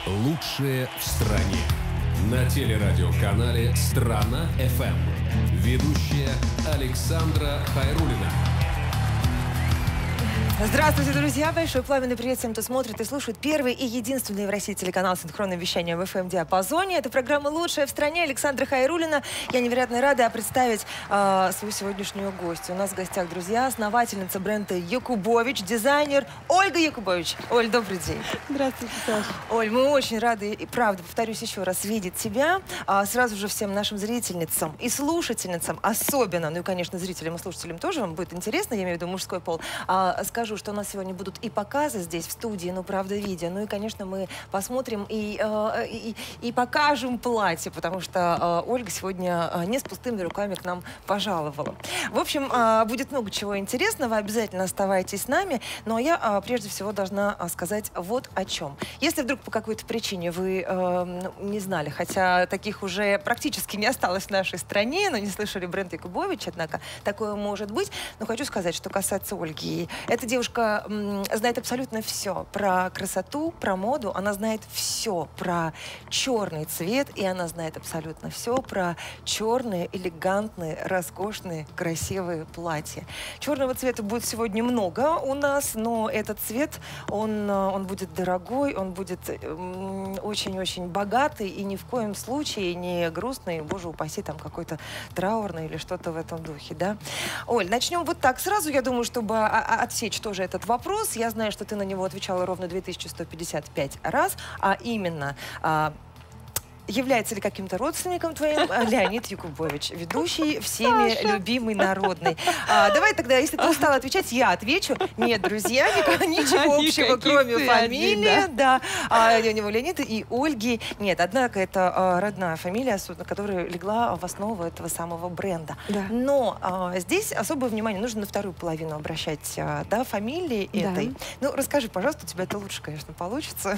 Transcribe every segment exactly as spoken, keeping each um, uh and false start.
Лучшее в стране. На телерадиоканале «Страна-ФМ». Ведущая Александра Хайруллина. Здравствуйте, друзья! Большой пламенный привет всем, кто смотрит и слушает первый и единственный в России телеканал синхронного вещания в эф эм-диапазоне. Это программа «Лучшая в стране». Александра Хайруллина. Я невероятно рада представить э, свою сегодняшнюю гостью. У нас в гостях, друзья, основательница бренда Якубович, дизайнер Ольга Якубович. Оль, добрый день. Здравствуйте, Саша. Оль, мы очень рады, и правда, повторюсь еще раз, видеть тебя. А, сразу же всем нашим зрительницам и слушательницам особенно, ну и, конечно, зрителям и слушателям тоже вам будет интересно, я имею в виду мужской пол, а, скажу, что у нас сегодня будут и показы здесь, в студии, ну, правда, видео. Ну и, конечно, мы посмотрим и, э, и, и покажем платье, потому что э, Ольга сегодня э, не с пустыми руками к нам пожаловала. В общем, э, будет много чего интересного, обязательно оставайтесь с нами. Но я э, прежде всего должна э, сказать вот о чем. Если вдруг по какой-то причине вы э, не знали, хотя таких уже практически не осталось в нашей стране, но не слышали бренд Якубович, однако такое может быть. Но хочу сказать, что касается Ольги, эта девушка знает абсолютно все про красоту, про моду. Она знает все про черный цвет, и она знает абсолютно все про черные, элегантные, роскошные, красивые платья. Черного цвета будет сегодня много у нас, но этот цвет, он, он будет дорогой, он будет очень-очень богатый, и ни в коем случае не грустный, боже упаси, там какой-то траурный или что-то в этом духе, да? Оль, начнем вот так сразу, я думаю, чтобы отсечь тоже этот вопрос. Я знаю, что ты на него отвечала ровно две тысячи сто пятьдесят пять раз, а именно... А, является ли каким-то родственником твоим Леонид Якубович, ведущий, всеми Саша. любимый, народный? А, давай тогда, если ты устала отвечать, я отвечу. Нет, друзья, ничего общего, кроме фамилии. Один, да. Да. А, у него Леонид и Ольги. Нет, однако это а, родная фамилия, которая легла в основу этого самого бренда. Да. Но а, здесь особое внимание нужно на вторую половину обращать, а, да, фамилии да. этой. Ну, расскажи, пожалуйста, у тебя это лучше, конечно, получится.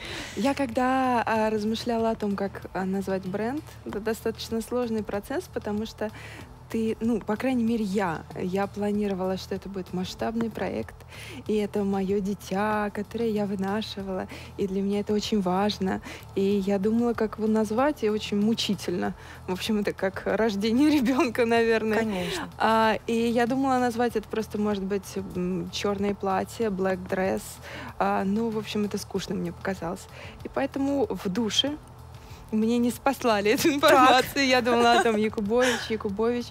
Я когда а, размышляла о том, как назвать бренд, это достаточно сложный процесс, потому что ты, ну, по крайней мере, я, я планировала, что это будет масштабный проект, и это мое дитя, которое я вынашивала, и для меня это очень важно, и я думала, как его назвать, и очень мучительно. В общем, это как рождение ребенка, наверное. Конечно. А, и я думала назвать это просто, может быть, черное платье, black dress, а, ну, в общем, это скучно мне показалось. И поэтому в душе мне не спаслали эту информацию. Так. Я думала о том Якубович, Якубович,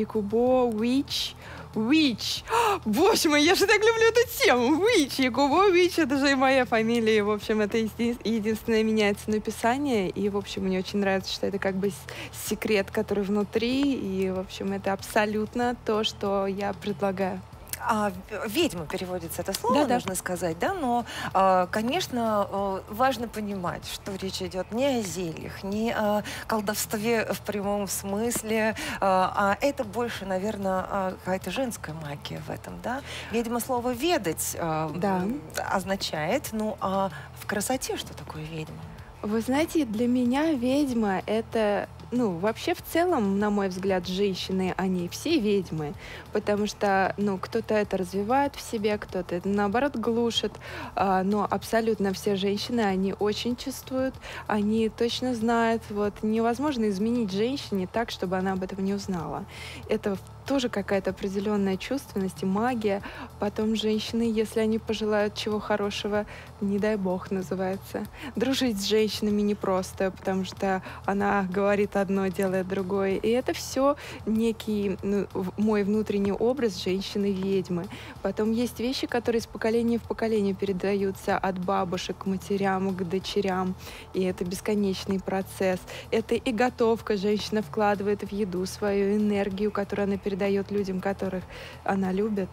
Якубович, Вич. Боже мой, я же так люблю эту тему. Вич, Якубович, это же и моя фамилия. В общем, это единственное меняется написание. И, в общем, мне очень нравится, что это как бы секрет, который внутри. И, в общем, это абсолютно то, что я предлагаю. А, ведьма переводится это слово, да, нужно да. сказать, да, но, а, конечно, важно понимать, что речь идет не о зельях, не о колдовстве в прямом смысле, а, а это больше, наверное, какая-то женская магия в этом, да. Ведьма, слово «ведать» а, да. означает, ну, а в красоте что такое ведьма? Вы знаете, для меня ведьма — это... Ну, вообще, в целом, на мой взгляд, женщины, они все ведьмы, потому что, ну, кто-то это развивает в себе, кто-то это, наоборот, глушит, а, но абсолютно все женщины, они очень чувствуют, они точно знают, вот, невозможно изменить женщине так, чтобы она об этом не узнала. Это тоже какая-то определенная чувственность и магия. Потом женщины, если они пожелают чего хорошего, не дай бог, называется. Дружить с женщинами непросто, потому что она говорит одно, делает другое. И это все некий, ну, мой внутренний образ женщины-ведьмы. Потом есть вещи, которые из поколения в поколение передаются от бабушек к матерям, к дочерям. И это бесконечный процесс. Это и готовка. Женщина вкладывает в еду свою энергию, которую она передает дает людям, которых она любит.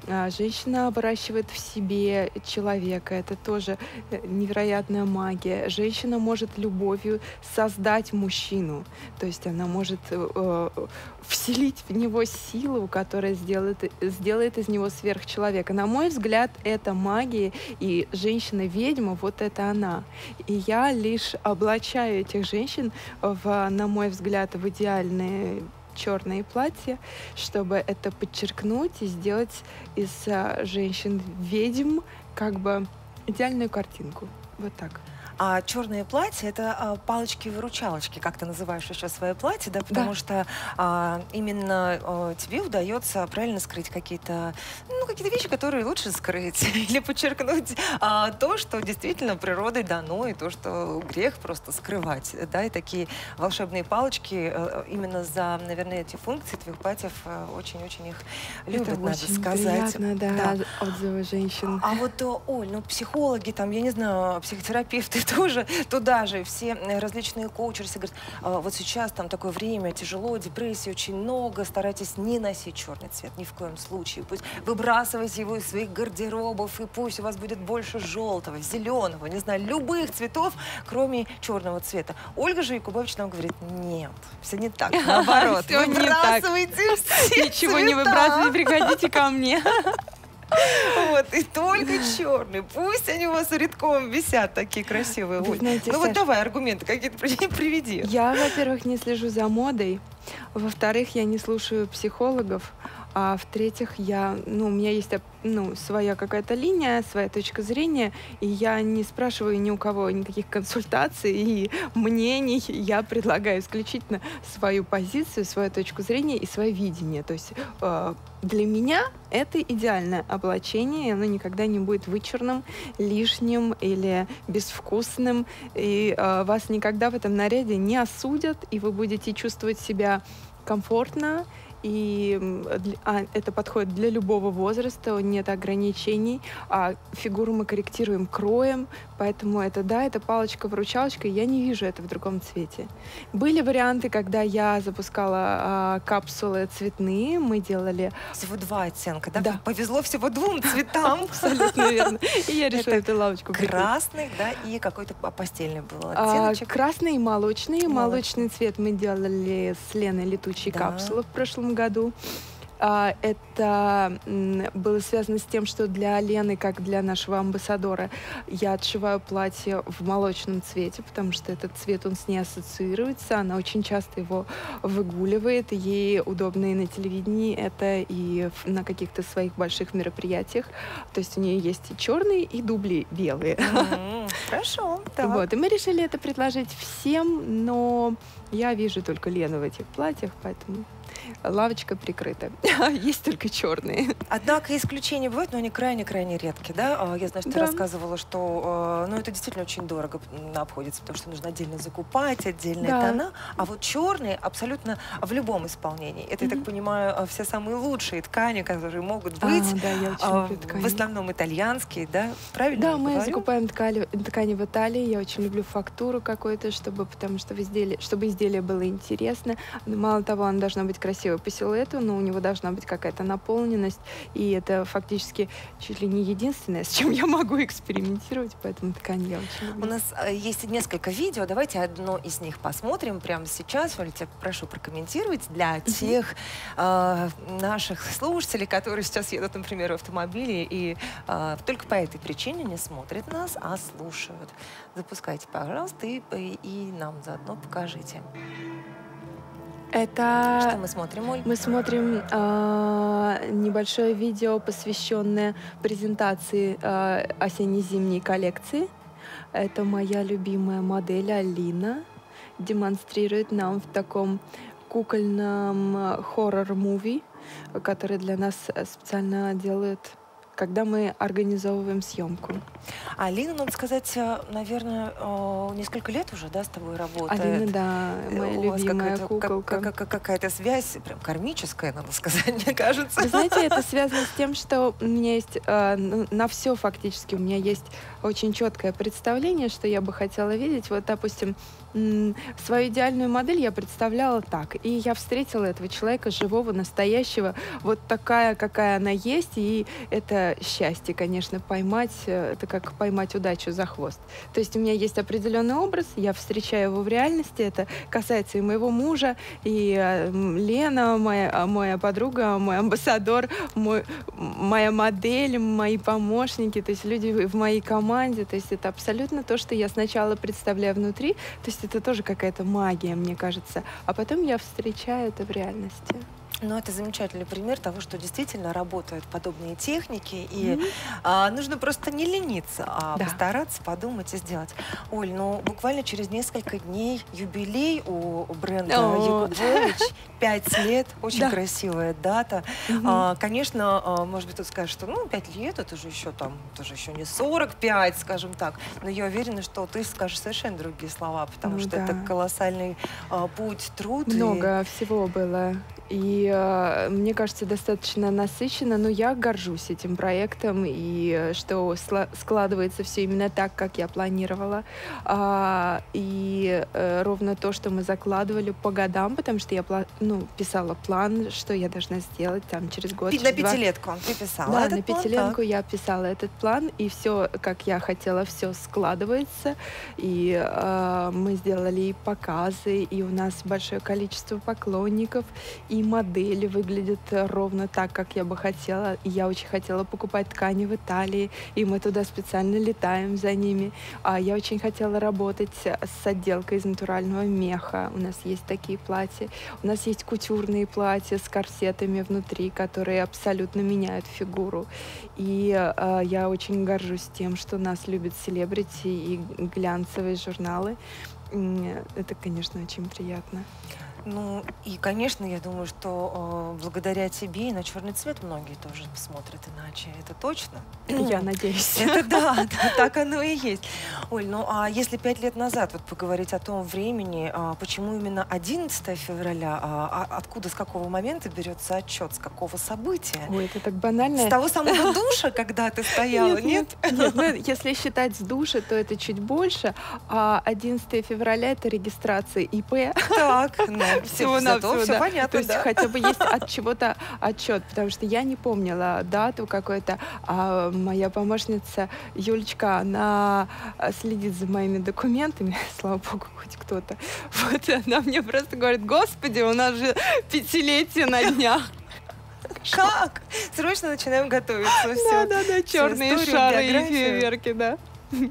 Женщина выращивает в себе человека. Это тоже невероятная магия. Женщина может любовью создать мужчину. То есть она может э, вселить в него силу, которая сделает, сделает из него сверхчеловека. На мой взгляд, это магия. И женщина-ведьма, вот это она. И я лишь облачаю этих женщин, в, на мой взгляд, в идеальные черные платья, чтобы это подчеркнуть и сделать из а, женщин-ведьм как бы идеальную картинку. Вот так. А черное платье — это а, палочки-выручалочки, как ты называешь еще свое платье, да? Потому Да. что а, именно а, тебе удается правильно скрыть какие-то, ну, какие-то вещи, которые лучше скрыть. Или подчеркнуть а, то, что действительно природой дано, и то, что грех просто скрывать. Да? И такие волшебные палочки а, именно за, наверное, эти функции твоих платьев а, очень-очень их любят, Это надо очень сказать. приятно, да, отзывы женщин. А вот, о, Оль, ну психологи, там, я не знаю, психотерапевты тоже туда же, все э, различные коучеры все говорят, «А, вот сейчас там такое время, тяжело, депрессии очень много, старайтесь не носить черный цвет, ни в коем случае. Пусть выбрасывайте его из своих гардеробов, и пусть у вас будет больше желтого, зеленого, не знаю, любых цветов, кроме черного цвета». Ольга же Якубович нам говорит, нет, все не так, наоборот, Всё не так. выбрасывайте все Ничего не цвета. выбрасывайте, приходите ко мне. Вот, и только черный. Пусть они у вас рядком висят, такие красивые. Вы Оль. знаете, Ну вот Саш, давай аргументы какие-то при- приведи. Я, во-первых, не слежу за модой. Во-вторых, я не слушаю психологов. А в-третьих, я, ну, у меня есть, ну, своя какая-то линия, своя точка зрения, и я не спрашиваю ни у кого никаких консультаций и мнений. Я предлагаю исключительно свою позицию, свою точку зрения и свое видение. То есть э, для меня это идеальное облачение, и оно никогда не будет вычурным, лишним или безвкусным, и э, вас никогда в этом наряде не осудят, и вы будете чувствовать себя комфортно, и м, для- а, это подходит для любого возраста, нет ограничений, а фигуру мы корректируем кроем, поэтому это, да, это палочка-выручалочка, и я не вижу это в другом цвете. Были варианты, когда я запускала а, капсулы цветные, мы делали Всего два оттенка, да? Да. Повезло всего двум цветам. абсолютно верно, и я решила Это эту лавочку прикрыть. Красный, да, и какой-то а, постельный был А, оттеночек. красный и молочный. Молочный. Молочный цвет мы делали с Леной летучие Да. капсулы в прошлом году. А, это м, было связано с тем, что для Лены, как для нашего амбассадора, я отшиваю платье в молочном цвете, потому что этот цвет, он с ней ассоциируется. Она очень часто его выгуливает. Ей удобно и на телевидении это, и в- на каких-то своих больших мероприятиях. То есть у нее есть и черные, и дубли белые. М, Хорошо, так. Вот, и мы решили это предложить всем, но я вижу только Лену в этих платьях, поэтому лавочка прикрыта. Есть только черные. Однако исключения бывают, но они крайне-крайне редкие, да? А, Я знаю, что ты Да. рассказывала, что э, ну, это действительно очень дорого м, обходится, потому что нужно отдельно закупать, отдельные Да. тона. А вот черные абсолютно в любом исполнении. Это, я так Мгм. понимаю, э, все самые лучшие ткани, которые могут А, быть. да, я очень а, люблю ткани. в основном итальянские, да? Правильно Да, я мы говорю? закупаем ткани, ткани в Италии. Я очень люблю фактуру какую-то, чтобы, потому что в изделии, чтобы изделие было интересно. Мало того, оно должно быть красиво по силуэту, но у него должна быть какая-то наполненность. И это фактически чуть ли не единственное, с чем я могу экспериментировать, поэтому ткань я очень У люблю. нас э, есть несколько видео, давайте одно из них посмотрим прямо сейчас. Оля, тебя прошу прокомментировать для тех э, наших слушателей, которые сейчас едут, например, в автомобиле и э, только по этой причине не смотрят нас, а слушают. Запускайте, пожалуйста, и, и- и нам заодно покажите. Это Что мы смотрим, Оль? Мы смотрим а, небольшое видео, посвященное презентации а, осенне-зимней коллекции. Это моя любимая модель Алина. Демонстрирует нам в таком кукольном а, хоррор-муви, который для нас э, специально делают, когда мы организовываем съемку. Алина, надо сказать, э, наверное, э, несколько лет уже, да, с тобой работает. Алина, да, моя У вас любимая какая-то- как- куколка. как- как- какая-то связь, прям кармическая, надо сказать, мне кажется. Вы знаете, это связано с тем, что у меня есть э, ну, на все фактически у меня есть очень четкое представление, что я бы хотела видеть. Вот, допустим, м, свою идеальную модель я представляла так, и я встретила этого человека живого, настоящего, вот такая, какая она есть, и это счастье, конечно, поймать, э, это как поймать удачу за хвост. То есть у меня есть определенный образ, я встречаю его в реальности, это касается и моего мужа, и э, м, Лена, моя, а, моя подруга, мой амбассадор, мой, моя модель, мои помощники, то есть люди в в моей команде, то есть это абсолютно то, что я сначала представляю внутри, то есть это тоже какая-то магия, мне кажется, а потом я встречаю это в реальности. Ну, это замечательный пример того, что действительно работают подобные техники, и Мгм. а, нужно просто не лениться, а Да. постараться подумать и сделать. Оль, ну, буквально через несколько дней юбилей у бренда О. Якубович. Пять лет, очень Да. красивая дата. Мгм. А, конечно, а, может быть, тут скажешь, что, ну, пять лет, это же еще там, это же еще не сорок пять, скажем так. Но я уверена, что ты скажешь совершенно другие слова, потому Ну что это да. колоссальный а, путь, труд. и- Много всего было. И э, мне кажется, достаточно насыщенно, но я горжусь этим проектом, и э, что сла- складывается все именно так, как я планировала. А, и э, ровно то, что мы закладывали по годам, потому что я пла- ну, писала план, что я должна сделать там через год. Пи- На через два. пятилетку ты писала Да, этот на план, пятиленку так. я писала этот план, и все, как я хотела, все складывается. И э, мы сделали и показы, и у нас большое количество поклонников, и модели выглядят ровно так, как я бы хотела. И я очень хотела покупать ткани в Италии, и мы туда специально летаем за ними. А я очень хотела работать с отделкой из натурального меха. У нас есть такие платья. У нас есть кутюрные платья с корсетами внутри, которые абсолютно меняют фигуру. И э, я очень горжусь тем, что нас любят селебрити и глянцевые журналы. М, Это, конечно, очень приятно. Ну, и, конечно, я думаю, что э, благодаря тебе и на черный цвет многие тоже смотрят иначе. Это точно? Я надеюсь. Это да, да, так оно и есть. Оль, ну а если пять лет назад вот поговорить о том времени, а, почему именно одиннадцатое февраля, а, а откуда, с какого момента берется отчет, с какого события? Ой, это так банально. С того самого душа, когда ты стояла, нет? Нет, ну, если считать с души, то это чуть больше, а одиннадцатое февраля это регистрация ИП. Так, ну, все, зато Всего-навсего, все да. понятно, То есть да. хотя бы есть от чего-то отчет, потому что я не помнила дату какой-то, а моя помощница Юлечка, она а, следит за моими документами, слава богу, хоть кто-то. Вот и она мне просто говорит: господи, у нас же пятилетие на днях. Как? Срочно начинаем готовиться. Да, Все. да, да, черные историю, шары и биографию. фейерверки, да.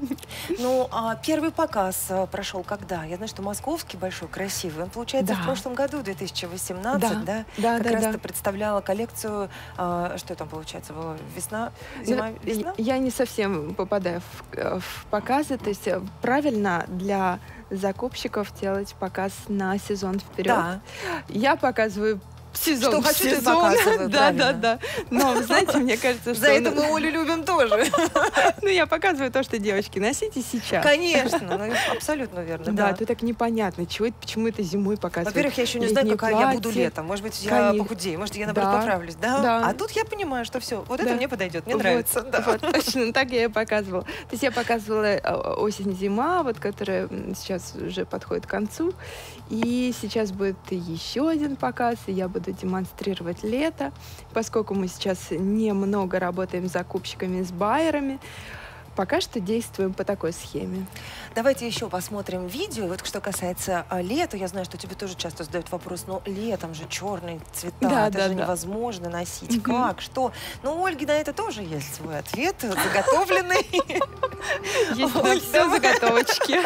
Ну, а первый показ а, прошел когда? Я знаю, что московский большой, красивый. Он, получается, Да. в прошлом году, две тысячи восемнадцатом, да? Да, Как да, раз да. ты представляла коллекцию, а, что там, получается, было? Весна? Ну, Зима? Весна? я я не совсем попадаю в, э, в показы, то есть э, правильно для закупщиков делать показ на сезон вперед. Да. Я показываю сезон Что в хочу, ты сезон. показываю, Да, правильно. да, да. Но, вы знаете, мне кажется, что... За это ну, мы Олю любим тоже. ну, я показываю то, что, девочки, носите сейчас. Конечно, ну, абсолютно верно. Да, Да. тут так непонятно, чего это, почему это зимой показывают. Во-первых, я еще не знаю, летние какая я буду платья. летом. Может быть, я Конечно. похудею, может, я, наоборот, Да. поправлюсь. Да? Да. А тут я понимаю, что все, вот это Да. мне подойдет, мне Вот, нравится. Да. Вот, точно так я и показывала. То есть я показывала э, осень-зима, вот, которая м, сейчас уже подходит к концу. И сейчас будет еще один показ, и я буду демонстрировать лето. Поскольку мы сейчас немного работаем с закупщиками, с байерами, пока что действуем по такой схеме. Давайте еще посмотрим видео. И вот что касается а, лета, я знаю, что тебе тоже часто задают вопрос, но летом же черные цвета, Да, это да, же да. невозможно носить. Мгм. Как? Что? Ну, у Ольги на это тоже есть свой ответ, заготовленный. Есть на Оль, все давай. заготовочки.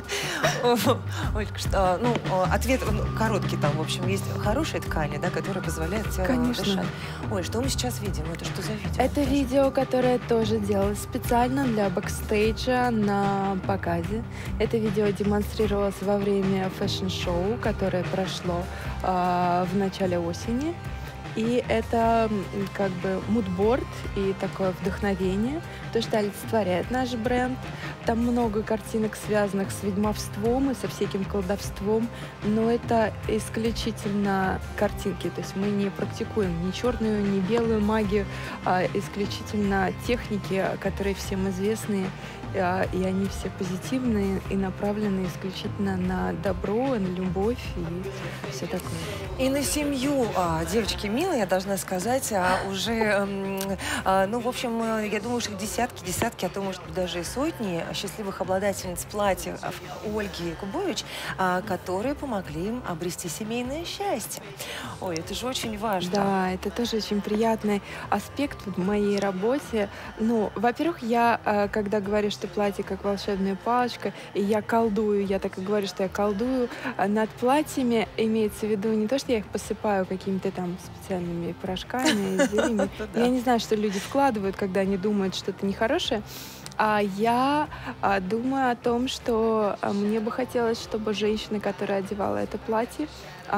Ольга, что, ну, ответ ну, короткий там, в общем, есть хорошие ткани, да, которые позволяют тебе Конечно. дышать. Оль, что мы сейчас видим? Это что за видео? Это видео, которое тоже делалось специально для бэкстейджа на показе. Это видео демонстрировалось во время фэшн-шоу, которое прошло а, в начале осени. И это м, как бы мудборд и такое вдохновение, то, что олицетворяет наш бренд. Там много картинок, связанных с ведьмовством и со всяким колдовством, но это исключительно картинки. То есть мы не практикуем ни черную, ни белую магию, а исключительно техники, которые всем известны, а, и они все позитивные и направлены исключительно на добро, на любовь и все такое. И на семью, а, девочки милые, я должна сказать, а, уже, м, а, ну, в общем, э, я думаю, что их десятки, десятки, а то, может быть, даже и сотни счастливых обладательниц платьев Ольги Якубович, а, которые помогли им обрести семейное счастье. Ой, это же очень важно. Да, это тоже очень приятный аспект в моей работе. Ну, во-первых, я, э, когда говорю, что что платье как волшебная палочка, и я колдую, я так и говорю, что я колдую над платьями, имеется в виду не то, что я их посыпаю какими-то там специальными порошками, зельями. Я не знаю, что люди вкладывают, когда они думают что-то нехорошее. А я а, думаю о том, что а, мне бы хотелось, чтобы женщина, которая одевала это платье,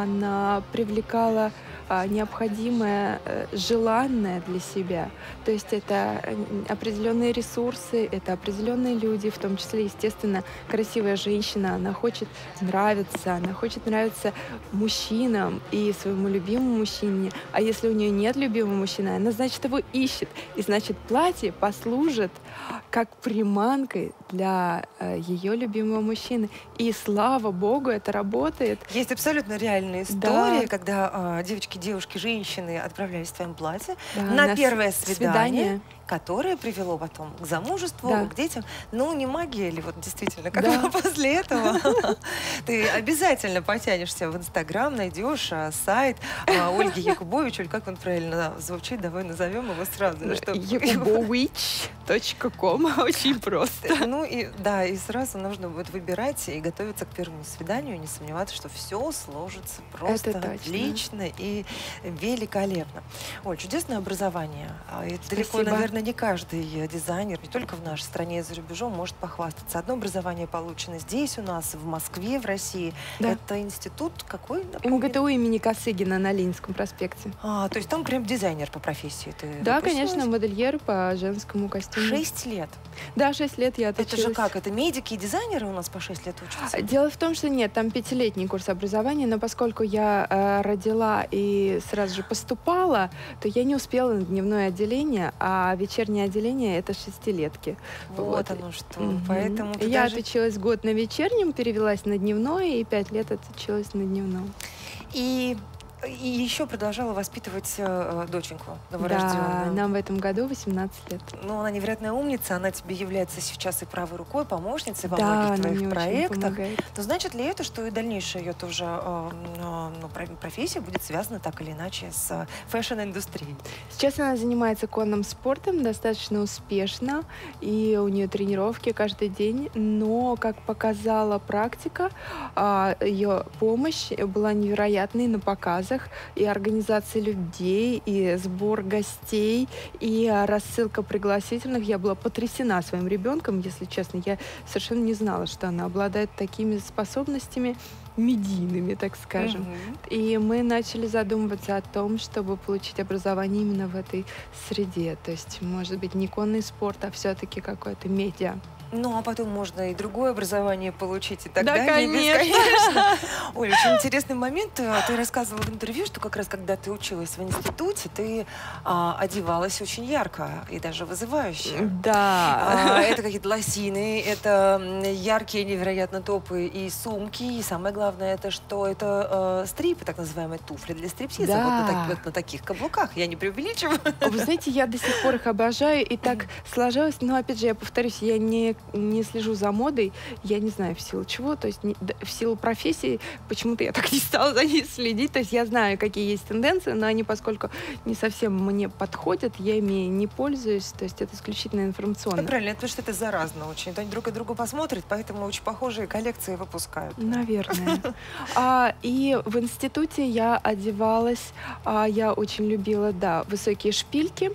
она привлекала а, необходимое, а, желанное для себя. То есть это определенные ресурсы, это определенные люди, в том числе, естественно, красивая женщина, она хочет нравиться, она хочет нравиться мужчинам и своему любимому мужчине. А если у нее нет любимого мужчины, она, значит, его ищет. И, значит, платье послужит как приманкой для э, ее любимого мужчины. И слава богу, это работает. Есть абсолютно реальные истории, Да. когда э, девочки, девушки, женщины отправлялись в своем платье Да, на, на первое с- свидание, свидание. которое привело потом к замужеству, Да. к детям. Ну, не магия ли, вот действительно, как Да. после этого ты обязательно потянешься в Инстаграм, найдешь а, сайт а, Ольги Якубович, или как он правильно звучит, давай назовем его сразу. чтобы- якубович точка ком. Очень просто. Ну и да, и сразу нужно будет выбирать и готовиться к первому свиданию, и не сомневаться, что все сложится просто точно. отлично и великолепно. Оль, чудесное образование. А это далеко, Спасибо. наверное, не каждый дизайнер, не только в нашей стране, и за рубежом, может похвастаться. Одно образование получено здесь у нас, в Москве, в России. Да. Это институт какой? напомни? МГТУ имени Косыгина на Ленинском проспекте. А, то есть там прям дизайнер по профессии. Ты Да, выпустилась? конечно, модельер по женскому костюму. Шесть лет. Да, шесть лет я Это отучилась. же как? Это медики и дизайнеры у нас по шесть лет учатся? Дело в том, что нет, там пятилетний курс образования, но поскольку я э, родила и сразу же поступала, то я не успела на дневное отделение, а вечернее отделение — это шестилетки. Вот, оно что. Мгм. Поэтому ты Я даже- отучилась год на вечернем, перевелась на дневное, и пять лет отучилась на дневном. И, и еще продолжала воспитывать э, доченьку Да, новорожденную. нам в этом году восемнадцать лет. Ну, она невероятная умница, она тебе является сейчас и правой рукой, помощницей во Да, многих она твоих мне очень проектах. помогает. Но значит ли это, что и дальнейшая ее тоже э, э, ну, про- профессия будет связана так или иначе с э, фэшн-индустрией? Сейчас она занимается конным спортом достаточно успешно, и у нее тренировки каждый день, но, как показала практика, а, ее помощь была невероятной на показах, и организация людей, и сбор гостей, и а, рассылка пригласительных. Я была потрясена своим ребенком, если честно. Я совершенно не знала, что она обладает такими способностями медийными, так скажем. Мгм. И мы начали задумываться о том, чтобы получить образование именно в этой среде. То есть, может быть, не конный спорт, а все-таки какое-то медиа. Ну, а потом можно и другое образование получить, и так Да, далее. конечно. Бесконечно. Оля, очень интересный момент. Ты рассказывала в интервью, что как раз когда ты училась в институте, ты а, одевалась очень ярко и даже вызывающе. Да. А, это какие-то лосины, это м, яркие невероятно топы и сумки. И самое главное, это что? Это э, стрипы, так называемые туфли для стриптиза. Да. Вот, на, так- вот на таких каблуках. Я не преувеличиваю. Вы знаете, я до сих пор их обожаю, и так сложилось. Но, опять же, я повторюсь, я не, не слежу за модой, я не знаю в силу чего, то есть не- д- в силу профессии почему-то я так не стала за ней следить. То есть я знаю, какие есть тенденции, но они, поскольку не совсем мне подходят, я ими не пользуюсь, то есть это исключительно информационно. Ну, правильно, это потому что это заразно очень. Они друг от друга посмотрят, поэтому очень похожие коллекции выпускают. Наверное. А, и в институте я одевалась, а, я очень любила, да, высокие шпильки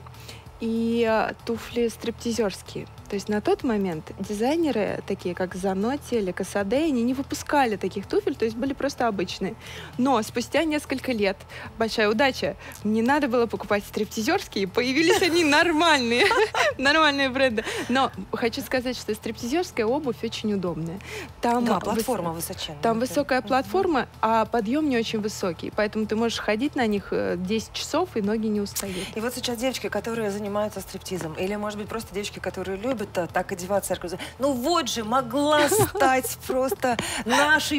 и а, туфли стриптизерские. То есть на тот момент дизайнеры, такие как Занотти или Касаде, они не выпускали таких туфель, то есть были просто обычные. Но спустя несколько лет, большая удача, не надо было покупать стриптизерские, появились они нормальные, нормальные бренды. Но хочу сказать, что стриптизерская обувь очень удобная. Там Да, выс- платформа высоченная. Там Да. высокая Мгм. платформа, а подъем не очень высокий, поэтому ты можешь ходить на них э, десять часов, и ноги не устают. И вот сейчас девочки, которые занимаются стриптизом, или, может быть, просто девочки, которые любят а, так одеваться, я говорю, ну вот же, могла стать просто нашей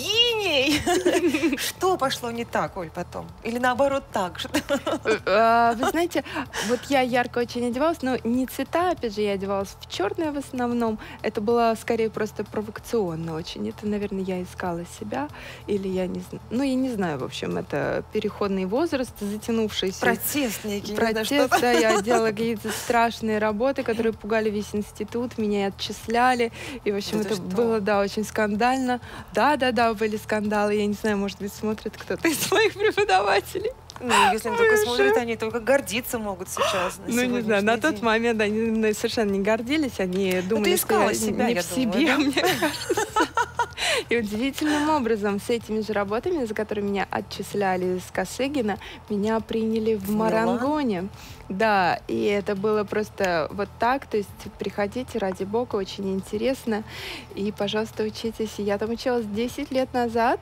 богиней. Что пошло не так, Оль, потом? Или наоборот так? Что- Э, а, Вы знаете, вот я ярко очень одевалась, но не цвета, опять же, я одевалась в черное в основном. Это было скорее просто провокационно очень. Это, наверное, я искала себя, или я не знаю. Ну, я не знаю, в общем, это переходный возраст, затянувшийся. Протест некий, не знаю, Протест, что-то. да, я делала какие-то страшные работы, которые пугали весь весь институт, меня отчисляли. И, в общем, Да это ты что? было, да, очень скандально. Да-да-да, были скандалы. Я не знаю, может быть, смотрит кто-то из моих преподавателей. Ну, если они только Боже. смотрят, они только гордиться могут сейчас. На Ну, не знаю, на сегодняшний тот день. момент они мной совершенно не гордились, они думали, что искала я себя, не я в думаю, себе, да? мне кажется. И удивительным образом с этими же работами, за которые меня отчисляли из Косыгина, меня приняли в В Милан? Марангоне. Да, и это было просто вот так, то есть приходите, ради бога, очень интересно, и, пожалуйста, учитесь. Я там училась десять лет назад,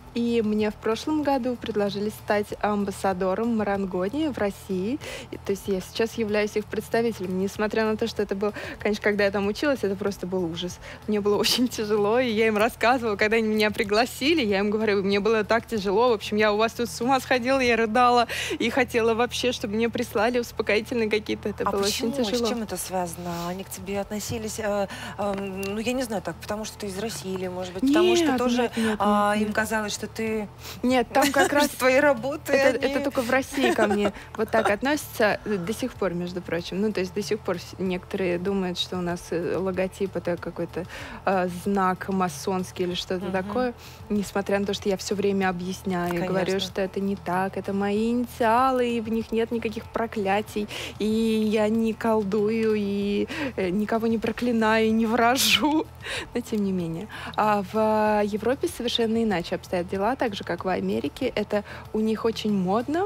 и мне в прошлом году предложили стать амбассадором Марангони в России. И, то есть я сейчас являюсь их представителем. Несмотря на то, что это был, конечно, когда я там училась, это просто был ужас. Мне было очень тяжело, и я им рассказывала, когда они меня пригласили, я им говорю, мне было так тяжело, в общем, я у вас тут с ума сходила, я рыдала, и хотела вообще, чтобы мне прислали успокоительные какие-то. Это А было почему? очень тяжело. С чем это связано? Они к тебе относились, э, э, ну, я не знаю, так, потому что ты из России, или, может быть, потому что Нет, тоже нет, нет, а, нет, им нет. казалось, что ты... Нет, там как раз что твои работы, Это, они- это только в России ко мне вот так относятся до сих пор, между прочим. Ну, то есть до сих пор с- некоторые думают, что у нас э, логотип это какой-то э, знак масонский или что-то Мгм. такое, несмотря на то, что я все время объясняю, и говорю, Конечно. что это не так, это мои инициалы, и в них нет никаких проклятий, и я не колдую, и э, никого не проклинаю, и не вражу, но тем не менее. А в Европе совершенно иначе обстоят дела, так же, как в Америке. Это у них очень модно,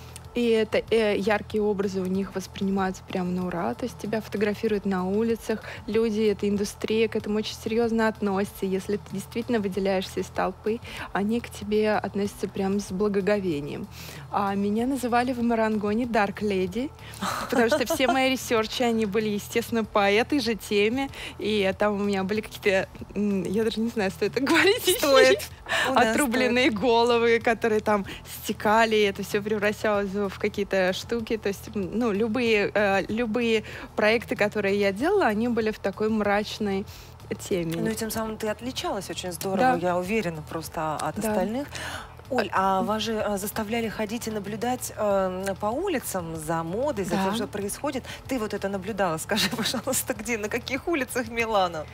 и это э, яркие образы у них воспринимаются прямо на ура, то есть тебя фотографируют на улицах, люди, эта индустрия к этому очень серьезно относится. Если ты действительно выделяешься из толпы, они к тебе относятся прям с благоговением. А меня называли в Марангоне Dark Lady, потому что все мои ресерчи, они были, естественно, по этой же теме, и там у меня были какие-то, м, я даже не знаю, стоит это говорить, Стоит. У нас отрубленные головы, которые там стекали, и это все превращалось в в какие-то штуки. То есть, м, ну, любые, э, любые проекты, которые я делала, они были в такой мрачной теме. Ну и тем самым ты отличалась очень здорово, Да. я уверена, просто от Да. остальных. Оль, а вас же э, заставляли ходить и наблюдать э, по улицам за модой, за Да. тем, что происходит. Ты вот это наблюдала, скажи, пожалуйста, где, на каких улицах Милана?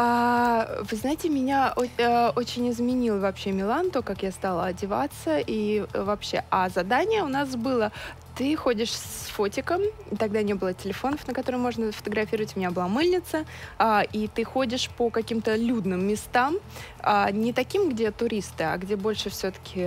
А, вы знаете, меня о- э, очень изменил вообще Милан, то, как я стала одеваться и э, вообще. А задание у нас было: ты ходишь с фотиком, тогда не было телефонов, на которые можно фотографировать, у меня была мыльница, а, и ты ходишь по каким-то людным местам, а, не таким, где туристы, а где больше все-таки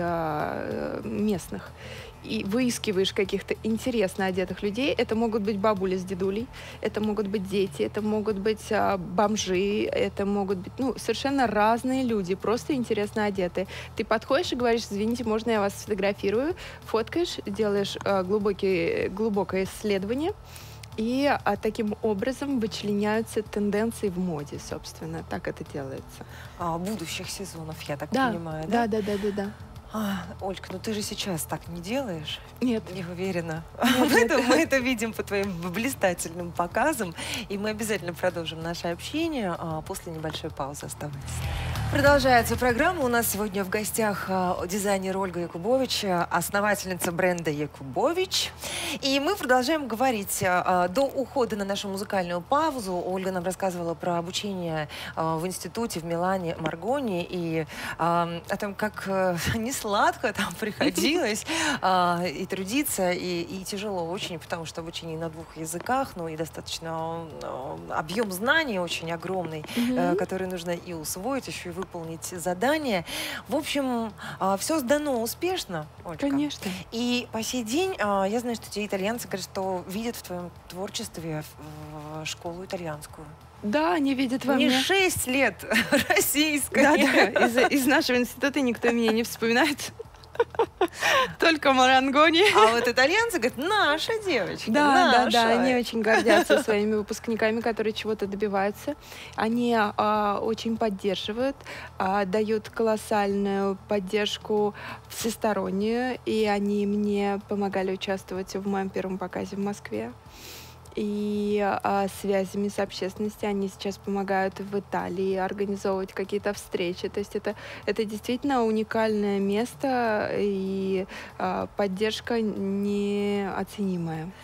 местных. И выискиваешь каких-то интересно одетых людей. Это могут быть бабули с дедулей, это могут быть дети, это могут быть а, бомжи, это могут быть, ну, совершенно разные люди, просто интересно одетые. Ты подходишь и говоришь: извините, можно я вас сфотографирую? Фоткаешь, делаешь а, глубокий, глубокое исследование, и а, таким образом вычленяются тенденции в моде, собственно. Так это делается. А, будущих сезонов, я так Да, понимаю, да, да? да, да, да, да. А, Ольга, ну ты же сейчас так не делаешь? Нет. Не уверена. Нет, Мы, нет. это, мы это видим по твоим блистательным показам. И мы обязательно продолжим наше общение а, после небольшой паузы. Оставайтесь. Продолжается программа. У нас сегодня в гостях а, дизайнер Ольга Якубович, а, основательница бренда Якубович. И мы продолжаем говорить. а, До ухода на нашу музыкальную паузу Ольга нам рассказывала про обучение а, в институте в Милане, Маргоне, и а, о том, как а, не сладко там приходилось а, и трудиться, и, и тяжело очень, потому что обучение на двух языках, ну и достаточно а, объем знаний очень огромный, э, который нужно и усвоить, еще и выполнить задание. В общем, все сдано успешно, Ольга. Конечно. И по сей день а, я знаю, что те итальянцы говорят, что видят в твоем творчестве в- в школу итальянскую. Да, они видят во Не мне. шесть лет российской. Да, да. Из, из нашего института никто меня не вспоминает. Только Марангони. А вот итальянцы говорят: наша девочка, Да, да, наша. да, они очень гордятся своими выпускниками, которые чего-то добиваются. Они а, очень поддерживают, а, дают колоссальную поддержку всестороннюю, и они мне помогали участвовать в моем первом показе в Москве. И а, связями с общественностью они сейчас помогают в Италии организовывать какие-то встречи. То есть это, это действительно уникальное место и а, поддержка неоценимая.